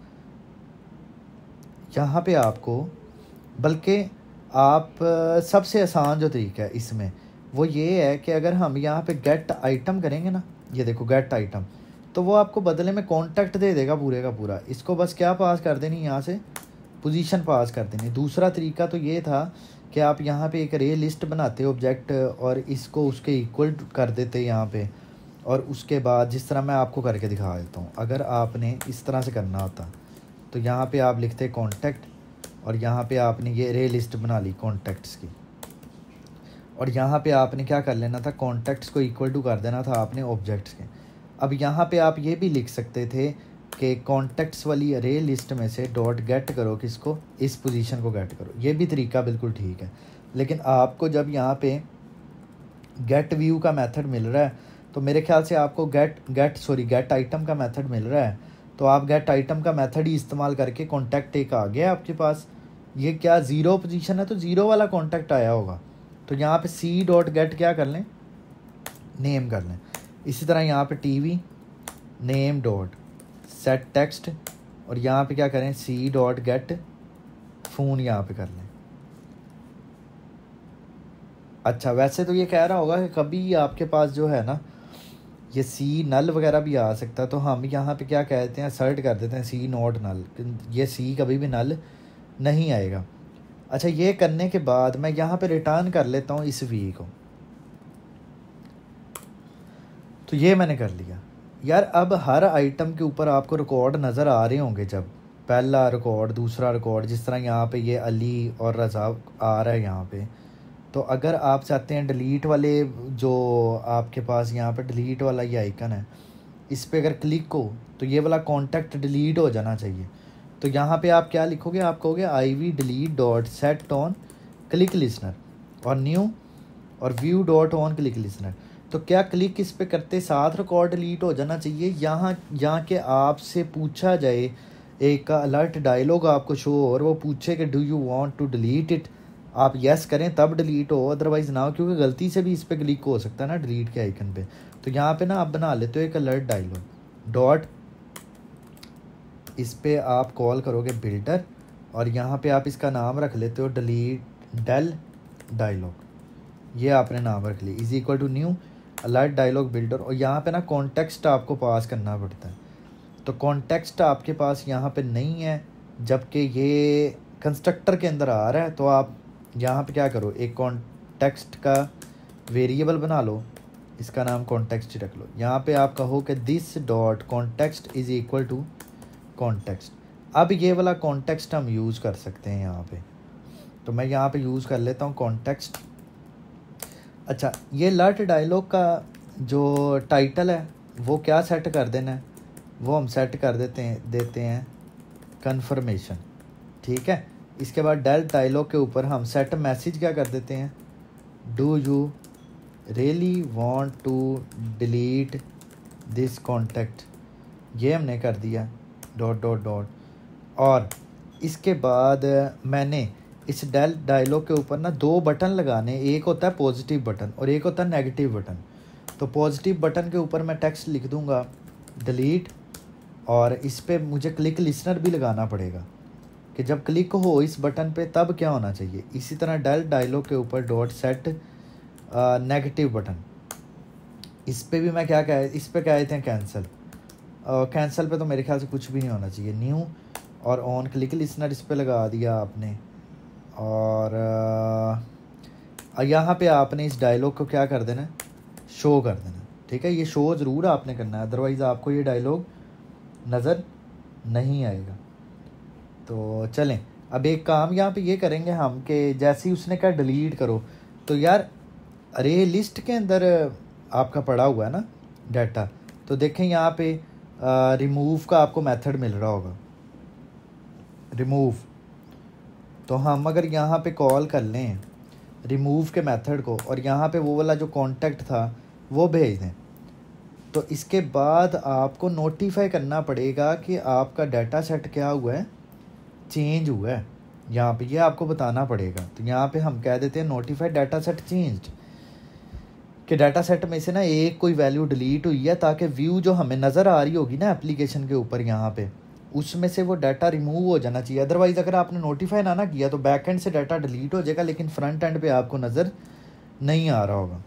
यहाँ पे आपको, बल्कि आप सबसे आसान जो तरीका है इसमें वो ये है कि अगर हम यहाँ पे गेट आइटम करेंगे ना, ये देखो गेट आइटम, तो वो आपको बदले में कॉन्टेक्ट दे देगा पूरे का पूरा। इसको बस क्या पास कर देनी, यहाँ से पोजीशन पास कर देनी। दूसरा तरीका तो ये था कि आप यहाँ पे एक रे लिस्ट बनाते ऑब्जेक्ट और इसको उसके इक्वल कर देते यहाँ पे, और उसके बाद जिस तरह मैं आपको करके दिखा देता हूँ, अगर आपने इस तरह से करना होता तो यहाँ पे आप लिखते कॉन्टेक्ट, और यहाँ पे आपने ये रे लिस्ट बना ली कॉन्टेक्ट्स की, और यहाँ पे आपने क्या कर लेना था, कॉन्टेक्ट्स को इक्वल टू कर देना था आपने ऑब्जेक्ट्स के। अब यहाँ पे आप ये भी लिख सकते थे कि कॉन्टेक्ट्स वाली रे लिस्ट में से डॉट गेट करो किसको, इस पोजीशन को गेट करो। ये भी तरीका बिल्कुल ठीक है, लेकिन आपको जब यहाँ पे गेट व्यू का मेथड मिल रहा है तो मेरे ख्याल से आपको get get sorry get item का मेथड मिल रहा है, तो आप गेट आइटम का मेथड ही इस्तेमाल करके कॉन्टैक्ट एक आ गया आपके पास। ये क्या ज़ीरो पोजीशन है तो ज़ीरो वाला कॉन्टैक्ट आया होगा, तो यहाँ पे सी डॉट गेट क्या कर लें, नेम कर लें। इसी तरह यहाँ पे TV name dot set text, और यहाँ पे क्या करें, सी डॉट गेट फ़ोन यहाँ पे कर लें। अच्छा, वैसे तो ये कह रहा होगा कि कभी आपके पास जो है ना ये सी नल वगैरह भी आ सकता है, तो हम यहाँ पे क्या कहते हैं, सर्ट कर देते हैं सी नॉट नल, ये सी कभी भी नल नहीं आएगा। अच्छा, ये करने के बाद मैं यहाँ पे रिटर्न कर लेता हूँ इस वी को, तो ये मैंने कर लिया। यार अब हर आइटम के ऊपर आपको रिकॉर्ड नज़र आ रहे होंगे, जब पहला रिकॉर्ड दूसरा रिकॉर्ड, जिस तरह यहाँ पे ये अली और रज़ा आ रहा है यहाँ पे, तो अगर आप चाहते हैं डिलीट वाले, जो आपके पास यहाँ पे डिलीट वाला ये आइकन है, इस पर अगर क्लिक हो तो ये वाला कॉन्टैक्ट डिलीट हो जाना चाहिए। तो यहाँ पे आप क्या लिखोगे, आप कहोगे I V delete dot set on click listener और न्यू और view dot on click listener. तो क्या क्लिक इस पे करते साथ रिकॉर्ड डिलीट हो जाना चाहिए, यहाँ यहाँ के आपसे पूछा जाए, एक अलर्ट डायलॉग आपको शो और वो पूछे कि do you want to delete it, आप यस करें तब डिलीट हो, अदरवाइज़ ना हो, क्योंकि गलती से भी इस पर क्लिक हो सकता है ना डिलीट के आइकन पे। तो यहाँ पे ना आप बना लेते हो एक अलर्ट डायलॉग डॉट, इस पर आप कॉल करोगे बिल्डर, और यहाँ पे आप इसका नाम रख लेते हो डिलीट डेल डायलॉग, ये आपने नाम रख लिया, is equal to new alert dialog builder. और यहाँ पे ना कॉन्टेक्स्ट आपको पास करना पड़ता है, तो कॉन्टेक्स्ट आपके पास यहाँ पे नहीं है, जबकि ये कंस्ट्रक्टर के अंदर आ रहा है। तो आप यहाँ पे क्या करो, एक कॉन्टेक्स्ट का वेरिएबल बना लो, इसका नाम कॉन्टेक्स्ट ही रख लो। यहाँ पे आप कहो कि this dot context is equal to context. अब ये वाला कॉन्टेक्स्ट हम यूज़ कर सकते हैं यहाँ पे, तो मैं यहाँ पे यूज़ कर लेता हूँ कॉन्टेक्स्ट। अच्छा, ये लर्ट डायलॉग का जो टाइटल है वो क्या सेट कर देना है, वो हम सेट कर देते हैं देते हैं कन्फर्मेशन, ठीक है। इसके बाद डेल डायलॉग के ऊपर हम सेट मैसेज क्या कर देते हैं, do you really want to delete this contact, ये हमने कर दिया डॉट डॉट डॉट। और इसके बाद मैंने इस डेल डायलॉग के ऊपर ना दो बटन लगाने, एक होता है पॉजिटिव बटन और एक होता है नेगेटिव बटन। तो पॉजिटिव बटन के ऊपर मैं टेक्स्ट लिख दूंगा डिलीट, और इस पे मुझे क्लिक लिसनर भी लगाना पड़ेगा कि जब क्लिक हो इस बटन पे तब क्या होना चाहिए। इसी तरह डेल डायलॉग के ऊपर डॉट सेट नेगेटिव बटन, इस पे भी मैं क्या कह इस पे कह देते हैं कैंसिल। कैंसिल पे तो मेरे ख्याल से कुछ भी नहीं होना चाहिए। न्यू और ऑन क्लिक लिसनर इस पे लगा दिया आपने, और यहाँ पे आपने इस डायलॉग को क्या कर देना, शो कर देना, ठीक है। ये शो ज़रूर आपने करना है, अदरवाइज़ आपको ये डायलॉग नज़र नहीं आएगा। तो चलें, अब एक काम यहाँ पे ये करेंगे हम कि जैसे ही उसने कहा डिलीट करो, तो यार अरे लिस्ट के अंदर आपका पड़ा हुआ है ना डाटा, तो देखें यहाँ पे रिमूव का आपको मेथड मिल रहा होगा, रिमूव। तो हम अगर यहाँ पे कॉल कर लें रिमूव के मेथड को और यहाँ पे वो वाला जो कॉन्टेक्ट था वो भेज दें, तो इसके बाद आपको नोटिफाई करना पड़ेगा कि आपका डाटा सेट क्या हुआ है, चेंज हुआ है। यहाँ पे ये यह आपको बताना पड़ेगा। तो यहाँ पे हम कह देते हैं नोटिफाई डाटा सेट चेंज्ड, कि डाटा सेट में से ना एक कोई वैल्यू डिलीट हुई है, ताकि व्यू जो हमें नज़र आ रही होगी ना एप्लीकेशन के ऊपर यहाँ पे, उसमें से वो डाटा रिमूव हो जाना चाहिए। अदरवाइज़ अगर आपने नोटिफाई ना ना किया तो बैक एंड से डाटा डिलीट हो जाएगा, लेकिन फ्रंट एंड पे आपको नज़र नहीं आ रहा होगा।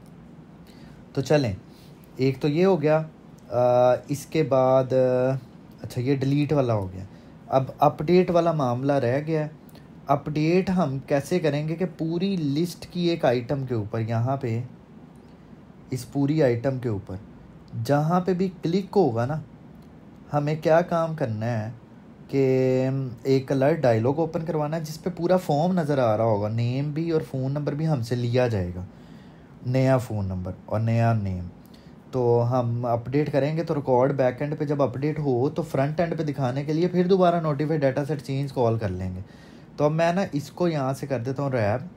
तो चलें, एक तो ये हो गया। आ, इसके बाद अच्छा ये डिलीट वाला हो गया। अब अपडेट वाला मामला रह गया है। अपडेट हम कैसे करेंगे कि पूरी लिस्ट की एक आइटम के ऊपर, यहाँ पे इस पूरी आइटम के ऊपर जहाँ पे भी क्लिक होगा ना, हमें क्या काम करना है कि एक अलर्ट डायलॉग ओपन करवाना है जिस पे पूरा फॉर्म नज़र आ रहा होगा, नेम भी और फ़ोन नंबर भी हमसे लिया जाएगा, नया फ़ोन नंबर और नया नेम। तो हम अपडेट करेंगे तो रिकॉर्ड बैक एंड पे जब अपडेट हो तो फ्रंट एंड पे दिखाने के लिए फिर दोबारा notify data set change call कर लेंगे। तो अब मैं ना इसको यहाँ से कर देता हूँ रैप।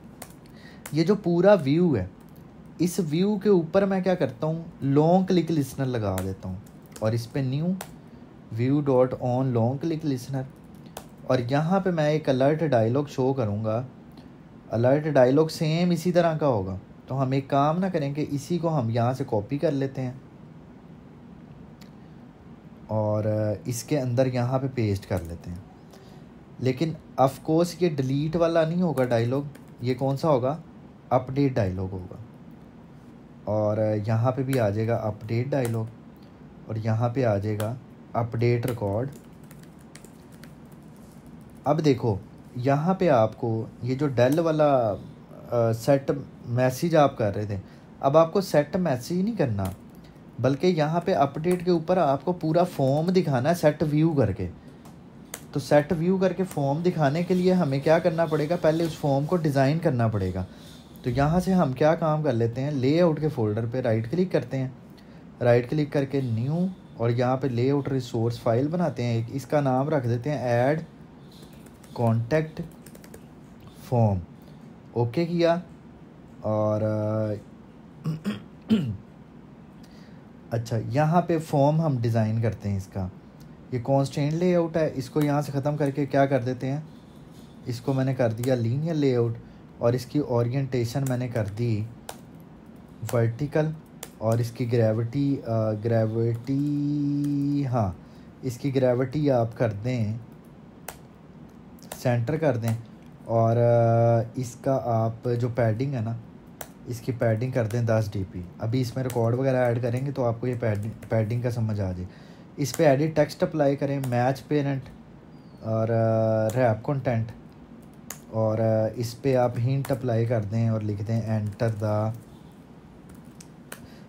ये जो पूरा व्यू है, इस व्यू के ऊपर मैं क्या करता हूँ, लॉन्ग क्लिक लिसनर लगा देता हूँ, और इस पे new view dot on long click listener, और यहाँ पे मैं एक अलर्ट डायलॉग शो करूँगा। अलर्ट डायलॉग सेम इसी तरह का होगा। तो हम एक काम ना करें कि इसी को हम यहाँ से कॉपी कर लेते हैं और इसके अंदर यहाँ पे पेस्ट कर लेते हैं। लेकिन ऑफ कोर्स ये डिलीट वाला नहीं होगा डायलॉग, ये कौन सा होगा, अपडेट डायलॉग होगा। और यहाँ पे भी आ जाएगा अपडेट डायलॉग, और यहाँ पे आ जाएगा अपडेट रिकॉर्ड। अब देखो यहाँ पे आपको ये जो डेल वाला आ, सेट मैसेज आप कर रहे थे, अब आपको सेट मैसेज नहीं करना, बल्कि यहाँ पे अपडेट के ऊपर आपको पूरा फॉर्म दिखाना है सेट व्यू करके। तो सेट व्यू करके फॉर्म दिखाने के लिए हमें क्या करना पड़ेगा, पहले उस फॉर्म को डिज़ाइन करना पड़ेगा। तो यहाँ से हम क्या काम कर लेते हैं, लेआउट के फोल्डर पे राइट क्लिक करते हैं, राइट क्लिक करके न्यू, और यहाँ पे लेआउट रिसोर्स फाइल बनाते हैं एक, इसका नाम रख देते हैं ऐड कॉन्टेक्ट फॉर्म। ओके किया, और अच्छा यहाँ पे फॉर्म हम डिज़ाइन करते हैं इसका। ये कॉन्स्टेंट लेआउट है, इसको यहाँ से ख़त्म करके क्या कर देते हैं, इसको मैंने कर दिया लीनियर लेआउट, और इसकी ओरिएंटेशन मैंने कर दी वर्टिकल, और इसकी ग्रेविटी ग्रेविटी हाँ इसकी ग्रेविटी आप कर दें सेंटर कर दें, और इसका आप जो पैडिंग है ना, इसकी पैडिंग कर दें दस डी पी। अभी इसमें रिकॉर्ड वगैरह ऐड करेंगे तो आपको ये पैडिंग पैडिंग का समझ आ जाए। इस पे एडिट टेक्स्ट अप्लाई करें, मैच पेरेंट और रैप कंटेंट, और इस पे आप हिंट अप्लाई कर दें और लिख दें एंटर द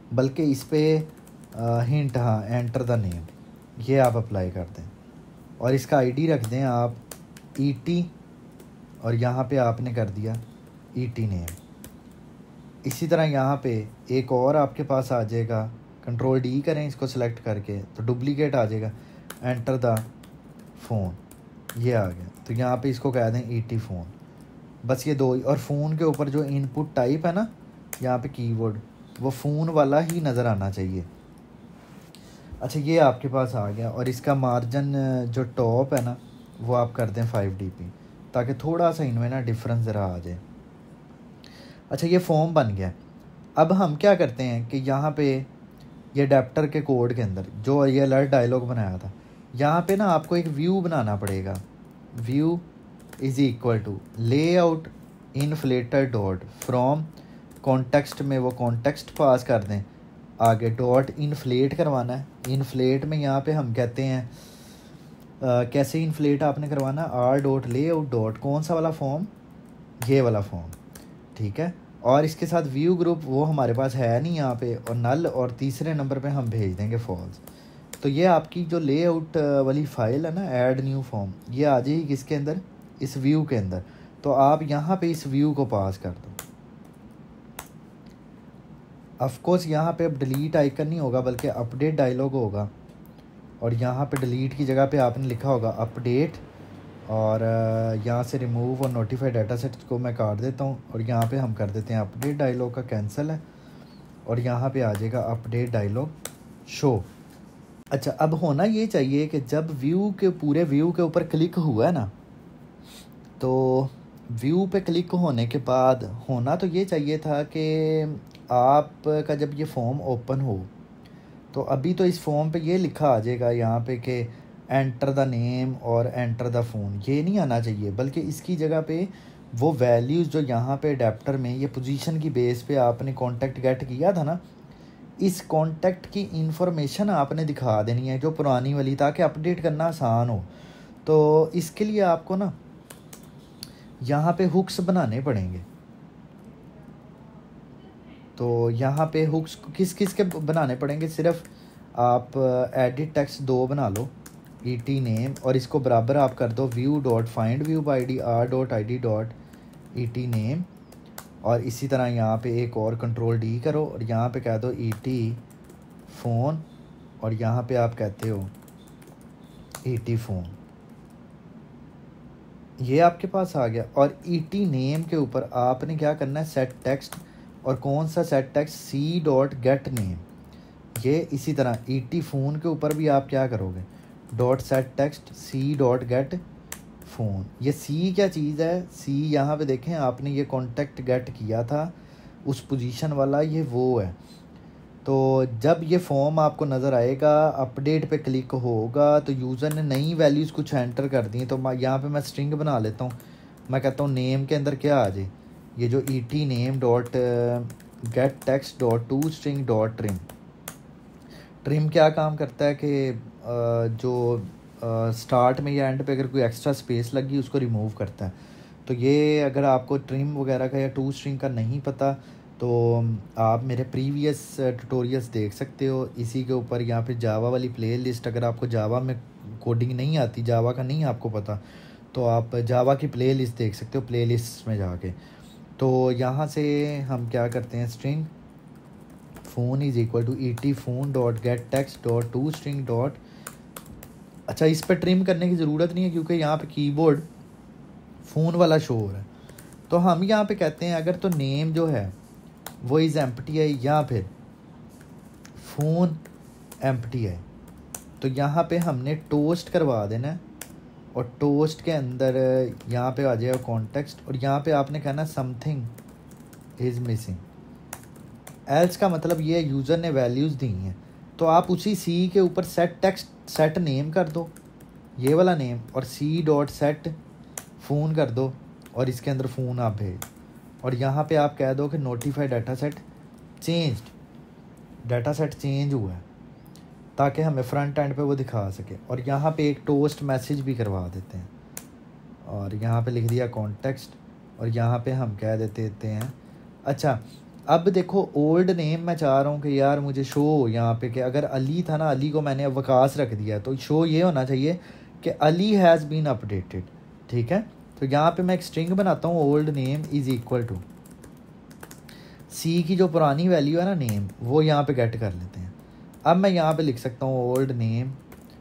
बल्कि इस पर हिंट, हाँ, एंटर द नेम, ये आप अप्लाई कर दें और इसका आईडी रख दें आप ईटी और यहाँ पे आपने कर दिया ईटी नेम। इसी तरह यहाँ पे एक और आपके पास आ जाएगा, कंट्रोल डी करें इसको सेलेक्ट करके तो डुप्लीकेट आ जाएगा, एंटर द फ़ोन, ये आ गया। तो यहाँ पे इसको कह दें ईटी फ़ोन, बस ये दो ही। और फ़ोन के ऊपर जो इनपुट टाइप है ना यहाँ पे कीवर्ड, वो फ़ोन वाला ही नज़र आना चाहिए। अच्छा, ये आपके पास आ गया और इसका मार्जिन जो टॉप है ना वो आप कर दें फाइव डी पी, ताकि थोड़ा सा इनमें ना डिफरेंस ज़रा आ जाए। अच्छा, ये फॉर्म बन गया। अब हम क्या करते हैं कि यहाँ पे ये अडेप्टर के कोड के अंदर जो ये अलर्ट डायलॉग बनाया था, यहाँ पे ना आपको एक व्यू बनाना पड़ेगा। View is equal to layout inflater dot from context में वो कॉन्टेक्स्ट पास कर दें, आगे डॉट इनफ्लेट करवाना है। इनफ्लेट में यहाँ पे हम कहते हैं आ, कैसे इनफ्लेट आपने करवाना, आर डॉट लेआउट डॉट कौन सा वाला फॉर्म, ये वाला फॉर्म, ठीक है। और इसके साथ व्यू ग्रुप वो हमारे पास है नहीं यहाँ पे, और नल, और तीसरे नंबर पे हम भेज देंगे फॉल्स। तो ये आपकी जो लेआउट वाली फ़ाइल है ना, ऐड न्यू फॉर्म, ये आ जाएगी किसके अंदर, इस व्यू के अंदर। तो आप यहाँ पे इस व्यू को पास कर दो। ऑफकोर्स यहाँ पे अब डिलीट आइकन नहीं होगा बल्कि अपडेट डायलॉग होगा, और यहाँ पे डिलीट की जगह पे आपने लिखा होगा अपडेट, और यहाँ से रिमूव और नोटिफाई डाटा सेट्स को मैं काट देता हूँ और यहाँ पे हम कर देते हैं अपडेट डायलॉग का कैंसिल है, और यहाँ पे आ जाएगा अपडेट डायलॉग शो। अच्छा, अब होना ये चाहिए कि जब व्यू के पूरे व्यू के ऊपर क्लिक हुआ है ना, तो व्यू पे क्लिक होने के बाद होना तो ये चाहिए था कि आपका जब ये फॉर्म ओपन हो तो अभी तो इस फॉर्म पे ये लिखा आ जाएगा यहाँ पे कि एंटर द नेम और एंटर द फ़ोन, ये नहीं आना चाहिए, बल्कि इसकी जगह पे वो वैल्यूज़ जो यहाँ पे अडेप्टर में ये पोजीशन की बेस पे आपने कॉन्टेक्ट गेट किया था ना, इस कॉन्टेक्ट की इंफॉर्मेशन आपने दिखा देनी है जो पुरानी वाली, ताकि अपडेट करना आसान हो। तो इसके लिए आपको ना यहाँ पे हुक्स बनाने पड़ेंगे। तो यहाँ पे हुक्स किस किस के बनाने पड़ेंगे, सिर्फ आप एडिट टेक्स्ट दो बना लो, ई टी नेम, और इसको बराबर आप कर दो view dot find view by D R dot I D dot E T name, और इसी तरह यहाँ पे एक और कंट्रोल डी करो और यहाँ पे कह दो ई टी फ़ोन, और यहाँ पे आप कहते हो ई टी फ़ोन, ये आपके पास आ गया। और ई टी नेम के ऊपर आपने क्या करना है, सेट टेक्स्ट, और कौन सा set text, C dot get name. ये इसी तरह ई टी फ़ोन के ऊपर भी आप क्या करोगे, dot set text C dot get phone. ये सी क्या चीज़ है, सी यहाँ पे देखें आपने ये कॉन्टेक्ट गेट किया था उस पोजीशन वाला, ये वो है। तो जब ये फॉर्म आपको नज़र आएगा, अपडेट पे क्लिक होगा तो यूज़र ने नई वैल्यूज़ कुछ एंटर कर दी। तो यहाँ पे मैं स्ट्रिंग बना लेता हूँ, मैं कहता हूँ नेम के अंदर क्या आ जाए, ये जो E T name dot get text dot to string dot trim. Trim क्या काम करता है कि जो स्टार्ट में या एंड पे अगर कोई एक्स्ट्रा स्पेस लगी उसको रिमूव करता है। तो ये अगर आपको ट्रिम वगैरह का या टू स्ट्रिंग का नहीं पता तो आप मेरे प्रीवियस ट्यूटोरियल्स देख सकते हो इसी के ऊपर। यहाँ पे जावा वाली प्लेलिस्ट, अगर आपको जावा में कोडिंग नहीं आती, जावा का नहीं आपको पता, तो आप जावा की प्लेलिस्ट देख सकते हो प्लेलिस्ट में जाके। तो यहाँ से हम क्या करते हैं, string phone is equal to E T phone dot get text dot to string dot. अच्छा, इस पर ट्रिम करने की ज़रूरत नहीं है क्योंकि यहाँ पे कीबोर्ड फ़ोन वाला शो हो रहा है। तो हम यहाँ पे कहते हैं अगर तो नेम जो है वो इज़ एम्प्टी है या फिर फ़ोन एम्प्टी है, तो यहाँ पे हमने टोस्ट करवा देना है, और टोस्ट के अंदर यहाँ पे आ जाएगा कॉन्टेक्स्ट, और यहाँ पे आपने कहना समथिंग इज़ मिसिंग। एल्स का मतलब ये यूज़र ने वैल्यूज़ दी हैं, तो आप उसी सी के ऊपर सेट टेक्स्ट सेट नेम कर दो, ये वाला नेम, और सी डॉट सेट फ़ोन कर दो, और इसके अंदर फ़ोन आप भेज, और यहाँ पे आप कह दो कि notify data set changed, data set change हुआ है, ताकि हमें फ्रंट एंड पे वो दिखा सके। और यहाँ पे एक टोस्ट मैसेज भी करवा देते हैं, और यहाँ पे लिख दिया कॉन्टेक्स्ट, और यहाँ पे हम कह देते देते हैं। अच्छा, अब देखो ओल्ड नेम मैं चाह रहा हूँ कि यार मुझे शो यहाँ पे कि अगर अली था ना, अली को मैंने अब वकास रख दिया, तो शो ये होना चाहिए कि अली हैज़ बीन अपडेटेड। ठीक है, तो यहाँ पे मैं एक स्ट्रिंग बनाता हूँ, old name is equal to C की जो पुरानी वैल्यू है ना नेम, वो यहाँ पे गेट कर लेते हैं। अब मैं यहाँ पे लिख सकता हूँ ओल्ड नेम,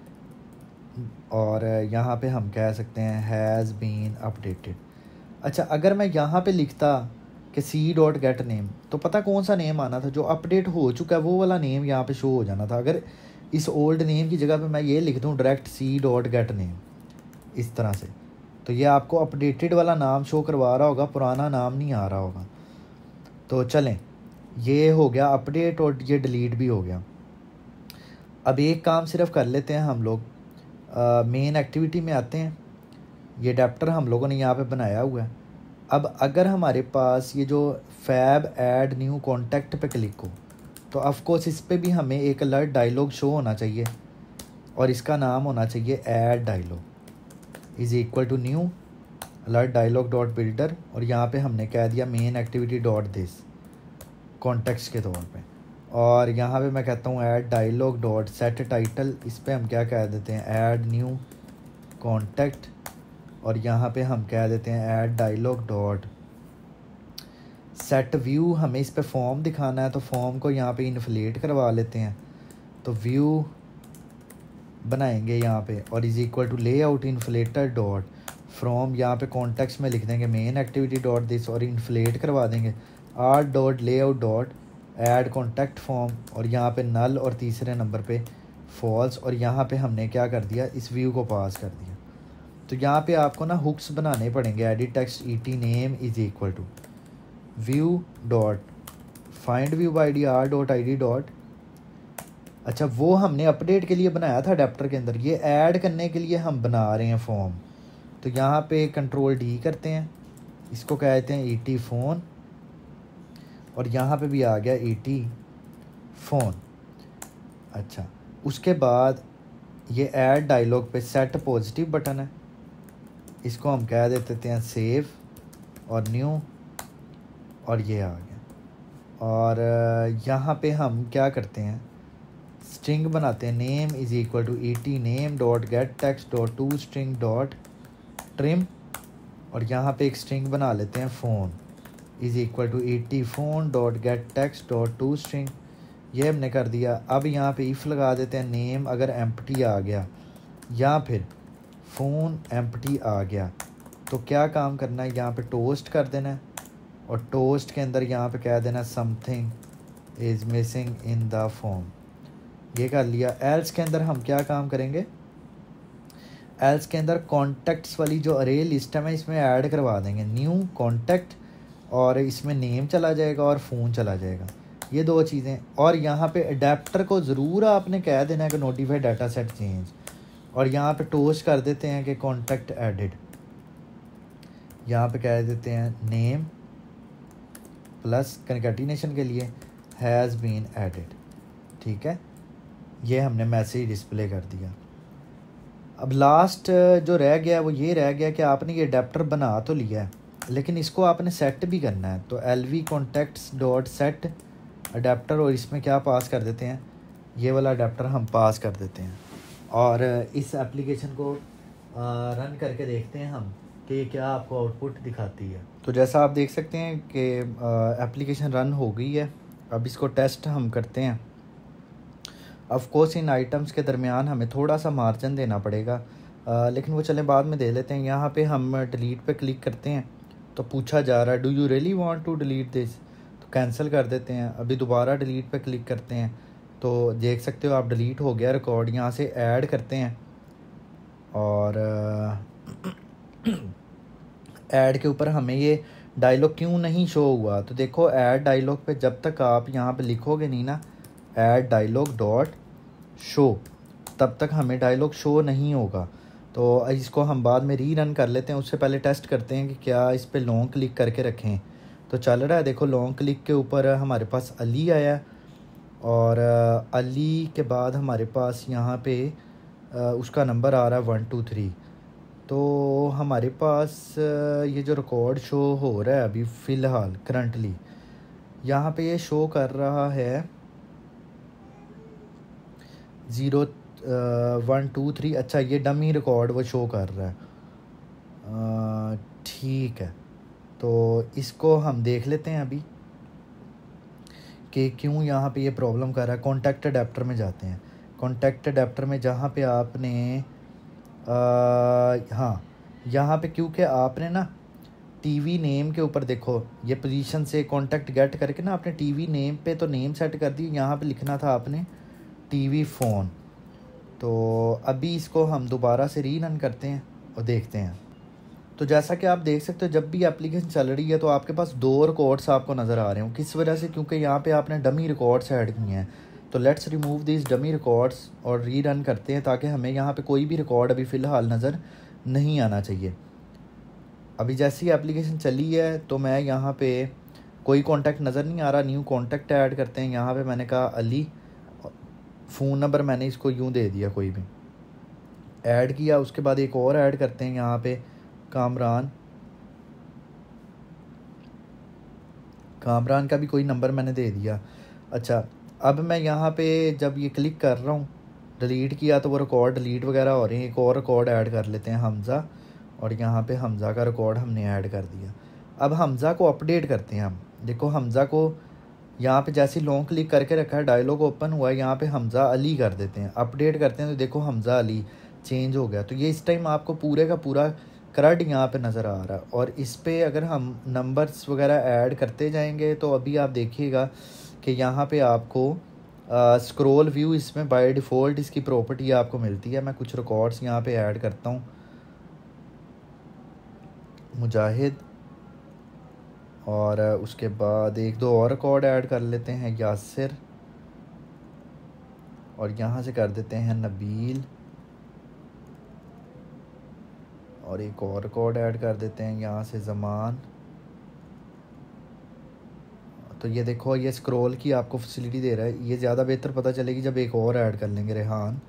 और यहाँ पे हम कह सकते हैं हैज़ बीन अपडेटेड। अच्छा, अगर मैं यहाँ पे लिखता कि सी डॉट गेट नेम, तो पता कौन सा नेम आना था, जो अपडेट हो चुका है वो वाला नेम यहाँ पे शो हो जाना था। अगर इस ओल्ड नेम की जगह पे मैं ये लिख दूँ direct C dot get name इस तरह से, तो ये आपको अपडेटेड वाला नाम शो करवा रहा होगा, पुराना नाम नहीं आ रहा होगा। तो चलें, ये हो गया अपडेट और ये डिलीट भी हो गया। अब एक काम सिर्फ कर लेते हैं हम लोग, मेन एक्टिविटी में आते हैं। ये अडेप्टर हम लोगों ने यहाँ पे बनाया हुआ है। अब अगर हमारे पास ये जो फैब ऐड न्यू कॉन्टैक्ट पे क्लिक हो, तो ऑफ कोर्स इस पे भी हमें एक अलर्ट डायलॉग शो होना चाहिए, और इसका नाम होना चाहिए add dialog is equal to new alert dialog dot builder, और यहाँ पे हमने कह दिया main activity dot this context के तौर पे। और यहाँ पे मैं कहता हूँ add dialog dot set title, इस पे हम क्या कह देते हैं ऐड न्यू कॉन्टैक्ट, और यहाँ पे हम कह देते हैं add dialog dot set view. हमें इस पे फॉर्म दिखाना है, तो फॉर्म को यहाँ पे इन्फ्लेट करवा लेते हैं, तो व्यू बनाएंगे यहाँ पे, और is equal to layout inflater dot from, यहाँ पे कॉन्टेक्स्ट में लिख देंगे मेन एक्टिविटी डॉट दिस, और इन्फ्लेट करवा देंगे R dot layout dot add contact form, और यहाँ पे नल और तीसरे नंबर पे फॉल्स, और यहाँ पे हमने क्या कर दिया, इस व्यू को पास कर दिया। तो यहाँ पे आपको ना हुक्स बनाने पड़ेंगे, edit text E T name is equal to view dot find view by D R dot I D dot. अच्छा, वो हमने अपडेट के लिए बनाया था अडेप्टर के अंदर, ये ऐड करने के लिए हम बना रहे हैं फॉर्म। तो यहाँ पे कंट्रोल डी करते हैं, इसको कहते हैं ई टी फ़ोन, और यहाँ पे भी आ गया ई टी फ़ोन। अच्छा, उसके बाद ये ऐड डायलॉग पे सेट पॉजिटिव बटन है, इसको हम कह देते हैं सेव और न्यू, और ये आ गया। और यहाँ पे हम क्या करते हैं, स्ट्रिंग बनाते हैं name is equal to E T name dot get text dot to string dot trim, और यहाँ पे एक स्ट्रिंग बना लेते हैं phone is equal to E T phone dot get text dot to string, ये हमने कर दिया। अब यहाँ पे इफ़ लगा देते हैं नेम अगर एम्प्टी आ गया, या फिर फ़ोन एम्प्टी आ गया, तो क्या काम करना है, यहाँ पे टोस्ट कर देना है, और टोस्ट के अंदर यहाँ पे कह देना something is missing in the form, ये कर लिया। एल्स के अंदर हम क्या काम करेंगे, एल्स के अंदर कॉन्टैक्ट्स वाली जो अरे लिस्ट है मैं इसमें ऐड करवा देंगे न्यू कॉन्टैक्ट, और इसमें नेम चला जाएगा और फ़ोन चला जाएगा, ये दो चीज़ें। और यहाँ पे अडेप्टर को ज़रूर आपने कह देना है कि नोटिफाई डाटा सेट चेंज, और यहाँ पे टोस्ट कर देते हैं कि कॉन्टैक्ट एडिड, यहाँ पे कह देते हैं नेम प्लस कंकैटिनेशन के लिए हैज़ बीन एडिड। ठीक है, ये हमने मैसेज डिस्प्ले कर दिया। अब लास्ट जो रह गया वो ये रह गया कि आपने ये अडेप्टर बना तो लिया है, लेकिन इसको आपने सेट भी करना है। तो L V contacts dot set adapter, और इसमें क्या पास कर देते हैं, ये वाला अडेप्टर हम पास कर देते हैं, और इस एप्लीकेशन को रन करके देखते हैं हम कि क्या आपको आउटपुट दिखाती है। तो जैसा आप देख सकते हैं कि एप्लीकेशन रन हो गई है। अब इसको टेस्ट हम करते हैं। ऑफ कोर्स इन आइटम्स के दरमियान हमें थोड़ा सा मार्जिन देना पड़ेगा, आ, लेकिन वो चलें बाद में दे लेते हैं। यहाँ पे हम डिलीट पे क्लिक करते हैं, तो पूछा जा रहा है do you really want to delete this, तो कैंसिल कर देते हैं। अभी दोबारा डिलीट पे क्लिक करते हैं, तो देख सकते हो आप डिलीट हो गया रिकॉर्ड। यहाँ से ऐड करते हैं, और ऐड के ऊपर हमें ये डायलॉग क्यों नहीं शो हुआ, तो देखो ऐड डायलॉग पे जब तक आप यहाँ पे लिखोगे नहीं ना ऐड डायलॉग डॉट शो, तब तक हमें डायलॉग शो नहीं होगा। तो इसको हम बाद में री रन कर लेते हैं, उससे पहले टेस्ट करते हैं कि क्या इस पे लॉन्ग क्लिक करके रखें। तो चल रहा है, देखो लॉन्ग क्लिक के ऊपर हमारे पास अली आया, और अली के बाद हमारे पास यहाँ पे उसका नंबर आ रहा है वन टू थ्री। तो हमारे पास ये जो रिकॉर्ड शो हो रहा है अभी फ़िलहाल करंटली, यहाँ पे ये शो कर रहा है ज़ीरो वन टू थ्री। अच्छा, ये डमी रिकॉर्ड वो शो कर रहा है। ठीक है, तो इसको हम देख लेते हैं अभी कि क्यों यहाँ पे ये प्रॉब्लम कर रहा है। कॉन्टैक्ट अडेप्टर में जाते हैं। कॉन्टैक्ट अडेप्टर में जहाँ पे आपने आ, हाँ, यहाँ पे क्योंकि आपने ना टीवी नेम के ऊपर देखो, ये पोजीशन से कॉन्टैक्ट गेट करके ना आपने टीवी नेम पे तो नेम सेट कर दी। यहाँ पे लिखना था आपने टीवी फ़ोन। तो अभी इसको हम दोबारा से री रन करते हैं और देखते हैं। तो जैसा कि आप देख सकते हो, जब भी एप्लीकेशन चल रही है तो आपके पास दो रिकॉर्ड्स आपको नज़र आ रहे हो। किस वजह से? क्योंकि यहाँ पे आपने डमी रिकॉर्ड्स ऐड किए हैं। तो let's remove this dummy records और री रन करते हैं, ताकि हमें यहाँ पे कोई भी रिकॉर्ड अभी फ़िलहाल नज़र नहीं आना चाहिए। अभी जैसी एप्लीकेशन चली है तो मैं यहाँ पे कोई कॉन्टैक्ट नज़र नहीं आ रहा। न्यू कॉन्टैक्ट ऐड करते हैं। यहाँ पे मैंने कहा अली, फ़ोन नंबर मैंने इसको यूँ दे दिया, कोई भी ऐड किया। उसके बाद एक और ऐड करते हैं यहाँ पे कामरान। कामरान का भी कोई नंबर मैंने दे दिया। अच्छा, अब मैं यहाँ पे जब ये क्लिक कर रहा हूँ, डिलीट किया तो वो रिकॉर्ड डिलीट वगैरह हो रहे हैं। एक और रिकॉर्ड ऐड कर लेते हैं, हमज़ा, और यहाँ पे हमज़ा का रिकॉर्ड हमने ऐड कर दिया। अब हमज़ा को अपडेट करते हैं हम। देखो हमज़ा को यहाँ पे जैसे लॉन्ग क्लिक करके रखा है, डायलॉग ओपन हुआ है, यहाँ पे हमज़ा अली कर देते हैं। अपडेट करते हैं तो देखो हमज़ा अली चेंज हो गया। तो ये इस टाइम आपको पूरे का पूरा क्रड यहाँ पे नज़र आ रहा है। और इस पे अगर हम नंबर्स वगैरह ऐड करते जाएंगे तो अभी आप देखिएगा कि यहाँ पे आपको स्क्रॉल व्यू इसमें बाय डिफ़ॉल्ट इसकी प्रॉपर्टी आपको मिलती है। मैं कुछ रिकॉर्ड्स यहाँ पे ऐड करता हूँ। मुजाहिद, और उसके बाद एक दो और रिकॉर्ड ऐड कर लेते हैं, यासिर, और यहाँ से कर देते हैं नबील, और एक और रिकॉर्ड ऐड कर देते हैं यहाँ से ज़मान। तो ये देखो, ये स्क्रॉल की आपको फैसिलिटी दे रहा है। ये ज़्यादा बेहतर पता चलेगी जब एक और ऐड कर लेंगे, रेहान,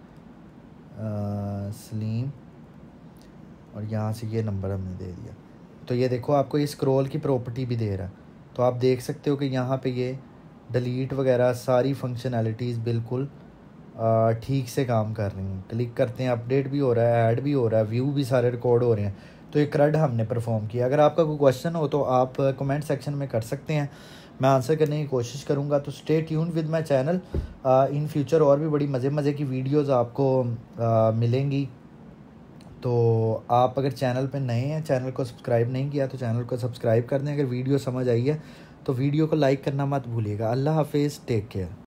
सलीम, और यहाँ से ये नंबर हमने दे दिया। तो ये देखो आपको ये स्क्रॉल की प्रॉपर्टी भी दे रहा है। तो आप देख सकते हो कि यहाँ पे ये डिलीट वगैरह सारी फंक्शनैलिटीज़ बिल्कुल ठीक से काम कर रही हैं। क्लिक करते हैं, अपडेट भी हो रहा है, ऐड भी हो रहा है, व्यू भी सारे रिकॉर्ड हो रहे हैं। तो ये क्रड हमने परफॉर्म किया। अगर आपका कोई क्वेश्चन हो तो आप कमेंट सेक्शन में कर सकते हैं, मैं आंसर करने की कोशिश करूँगा। तो stay tuned with my channel. In future और भी बड़ी मज़े मज़े की वीडियोज़ आपको आ, मिलेंगी। तो आप अगर चैनल पे नए हैं, चैनल को सब्सक्राइब नहीं किया तो चैनल को सब्सक्राइब कर दें। अगर वीडियो समझ आई है तो वीडियो को लाइक करना मत भूलिएगा। अल्लाह हाफिज़, टेक केयर।